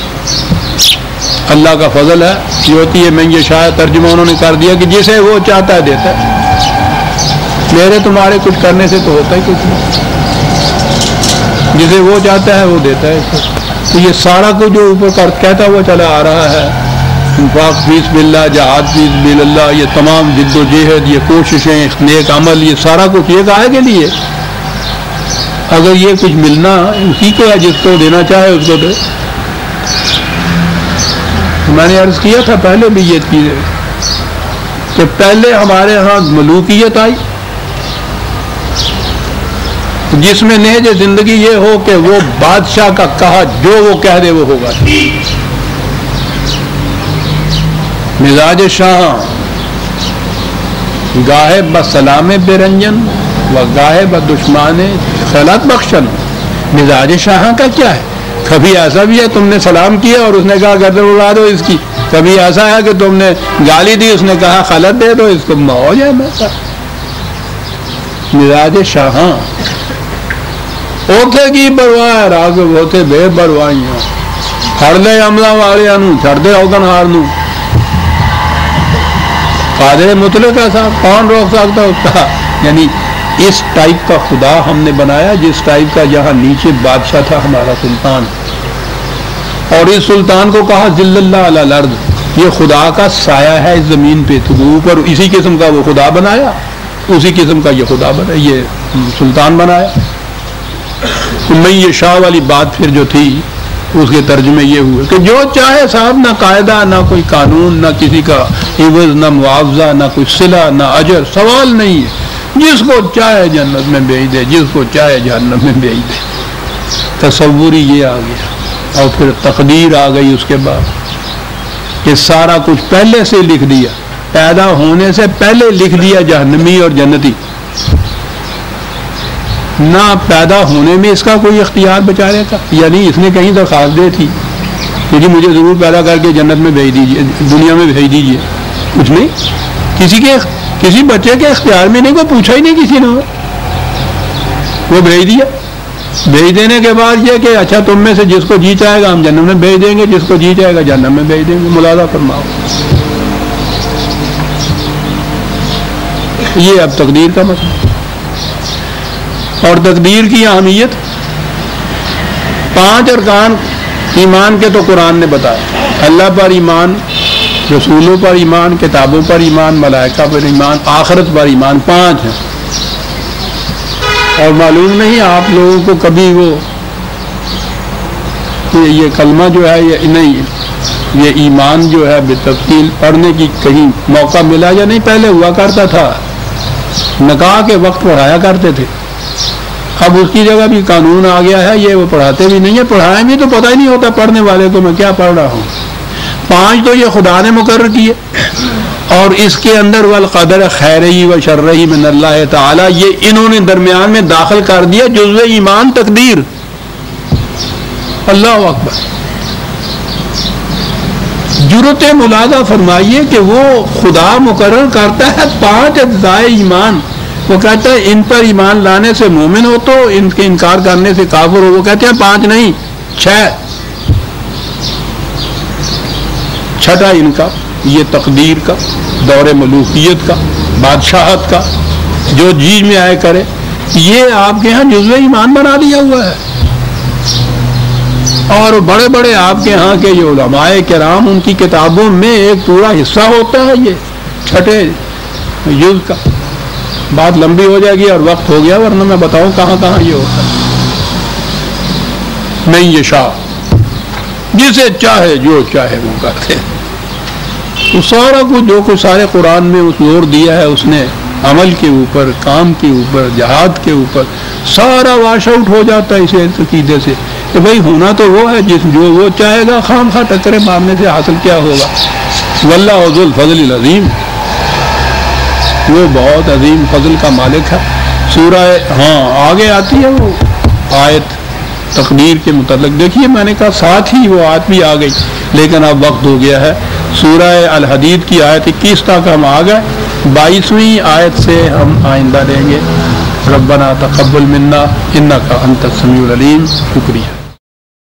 اللہ کا فضل ہے. یہ ہوتی ہے من یشاء، ترجمہ انہوں نے کر دیا کہ جسے وہ چاہتا ہے دیتا ہے. میرے تمہارے کچھ کرنے سے تو ہوتا ہی کچھ نہیں، جسے وہ چاہتا ہے وہ دیتا ہے. تو یہ سارا کچھ جو اوپر کر کہتا ہوا چلا آ رہا ہے، انفاق فی سبیل اللہ، جہاد فی سبیل اللہ، یہ تمام جد و جہد، یہ کوششیں، نیک عمل، یہ سارا کچھ یہ کہے کے لیے. اگر یہ کچھ ملنا اسی کو ہے جس کو دینا چاہے اس کو دے. میں نے عرض کیا تھا پہلے بھی یہ چیز کہ پہلے ہمارے ہاں ملوکیت آئی جس میں نہج زندگی یہ ہو کہ وہ بادشاہ کا کہا جو وہ کہہ دے وہ ہوگا. مزاج شاہ گاہے بسلام بے رنجن و گاہے بدشمان خیالات بخشن. مزاج شاہ کا کیا ہے؟ کبھی ایسا بھی ہے تم نے سلام کیا اور اس نے کہا گردن اڑا دو اس کی. کبھی ایسا ہے کہ تم نے گالی دی، اس نے کہا خلط دے دو اس کو، موج ہے. مزاج شاہاں اوتھے کی پرواہ راغب ہوتے بے پرواہیاں پھڑ لے عملہ والیاں نو چھڑ دے اوگنہار نو قادر مطلق ایسا کون روک سکتا ہوتا. یعنی اس ٹائپ کا خدا ہم نے بنایا جس ٹائپ کا یہاں نیچے بادشاہ تھا ہمارا سلطان, اور اس سلطان کو کہا ذل اللہ علی الارض, یہ خدا کا سایہ ہے اس زمین پہ, تو اوپر اسی قسم کا وہ خدا بنایا, اسی قسم کا یہ خدا بنا یہ سلطان بنایا. میں یہ شاہ والی بات پھر جو تھی اس کے ترجمے یہ ہوئے کہ جو چاہے صاحب, نہ قاعدہ نہ کوئی قانون, نہ کسی کا عوض, نہ معاوضہ, نہ کوئی صلہ, نہ اجر, سوال نہیں ہے. جس کو چاہے جنت میں بھیج دے, جس کو چاہے جہنم میں بھیج دے. تصور ہی یہ آ گیا. اور پھر تقدیر آ گئی اس کے بعد کہ سارا کچھ پہلے سے لکھ دیا, پیدا ہونے سے پہلے لکھ دیا جہنمی اور جنتی. نہ پیدا ہونے میں اس کا کوئی اختیار بیچارے کا, یعنی اس نے کہیں درخواست دی تھی کہ جی مجھے ضرور پیدا کر کے جنت میں بھیج دیجیے, دنیا میں بھیج دیجیے, کچھ نہیں. کسی کے کسی بچے کے اختیار میں نہیں, کوئی پوچھا ہی نہیں کسی نے, وہ بھیج دیا. بھیج دینے کے بعد یہ کہ اچھا تم میں سے جس کو جی چاہے گا ہم جنم میں بھیج دیں گے, جس کو جی چاہے گا جنم میں بھیج دیں گے. ملاحظہ فرماؤ, یہ اب تقدیر کا مسئلہ. اور تقدیر کی اہمیت, پانچ ارکان ایمان کے تو قرآن نے بتایا. اللہ پر ایمان, رسولوں پر ایمان, کتابوں پر ایمان, ملائکہ پر ایمان, آخرت پر ایمان, پانچ ہیں. اور معلوم نہیں آپ لوگوں کو کبھی وہ یہ کلمہ جو ہے یہ نہیں, یہ ایمان جو ہے بتفصیل پڑھنے کی کہیں موقع ملا یا نہیں. پہلے ہوا کرتا تھا, نکاح کے وقت پڑھایا کرتے تھے, اب اس کی جگہ بھی قانون آ گیا ہے, یہ وہ پڑھاتے بھی نہیں ہے. پڑھائیں بھی تو پتہ ہی نہیں ہوتا پڑھنے والے کو میں کیا پڑھ رہا ہوں. پانچ تو یہ خدا نے مقرر کیے, اور اس کے اندر والقدر خیرہی و شرہی من اللہ تعالی, یہ انہوں نے درمیان میں داخل کر دیا جزو ایمان تقدیر. اللہ اکبر. جرت ملاحظہ فرمائیے کہ وہ خدا مقرر کرتا ہے پانچ اجزائے ایمان. وہ کہتا ہے ان پر ایمان لانے سے مومن ہو تو ان کے انکار کرنے سے کافر ہو. وہ کہتے ہیں پانچ نہیں چھ. چھٹا ان کا یہ تقدیر کا, دور ملوکیت کا, بادشاہت کا, جو جی میں آئے کرے, یہ آپ کے ہاں جزو ایمان بنا دیا ہوا ہے. اور بڑے بڑے آپ کے ہاں کے جو علماء کرام, ان کی کتابوں میں ایک پورا حصہ ہوتا ہے یہ چھٹے جز کا. بات لمبی ہو جائے گی اور وقت ہو گیا, ورنہ میں بتاؤں کہاں کہاں یہ ہوتا ہے. میں یہ شاہ جسے چاہے جو چاہے وہ کرتے. تو سارا کچھ جو کچھ سارے قرآن میں اس زور دیا ہے اس نے عمل کے اوپر, کام کے اوپر, جہاد کے اوپر, سارا واش آؤٹ ہو جاتا ہے اسے عقیدے سے کہ بھائی ہونا تو وہ ہے جس جو وہ چاہے گا. خام خواہ ٹکرے مارنے سے حاصل کیا ہوگا. واللہ ذو الفضل العظیم, وہ بہت عظیم فضل کا مالک ہے. سورہ ہاں آگے آتی ہے وہ آیت تقدیر کے متعلق. دیکھیے میں نے کہا ساتھ ہی وہ آیت بھی آ گئی, لیکن اب وقت ہو گیا ہے. سورہ الحدید کی آیت اکیس تک ہم آ گئے, بائیسویں آیت سے ہم آئندہ لیں گے. ربنا تقبل منا انک انت السمیع العلیم. شکریہ.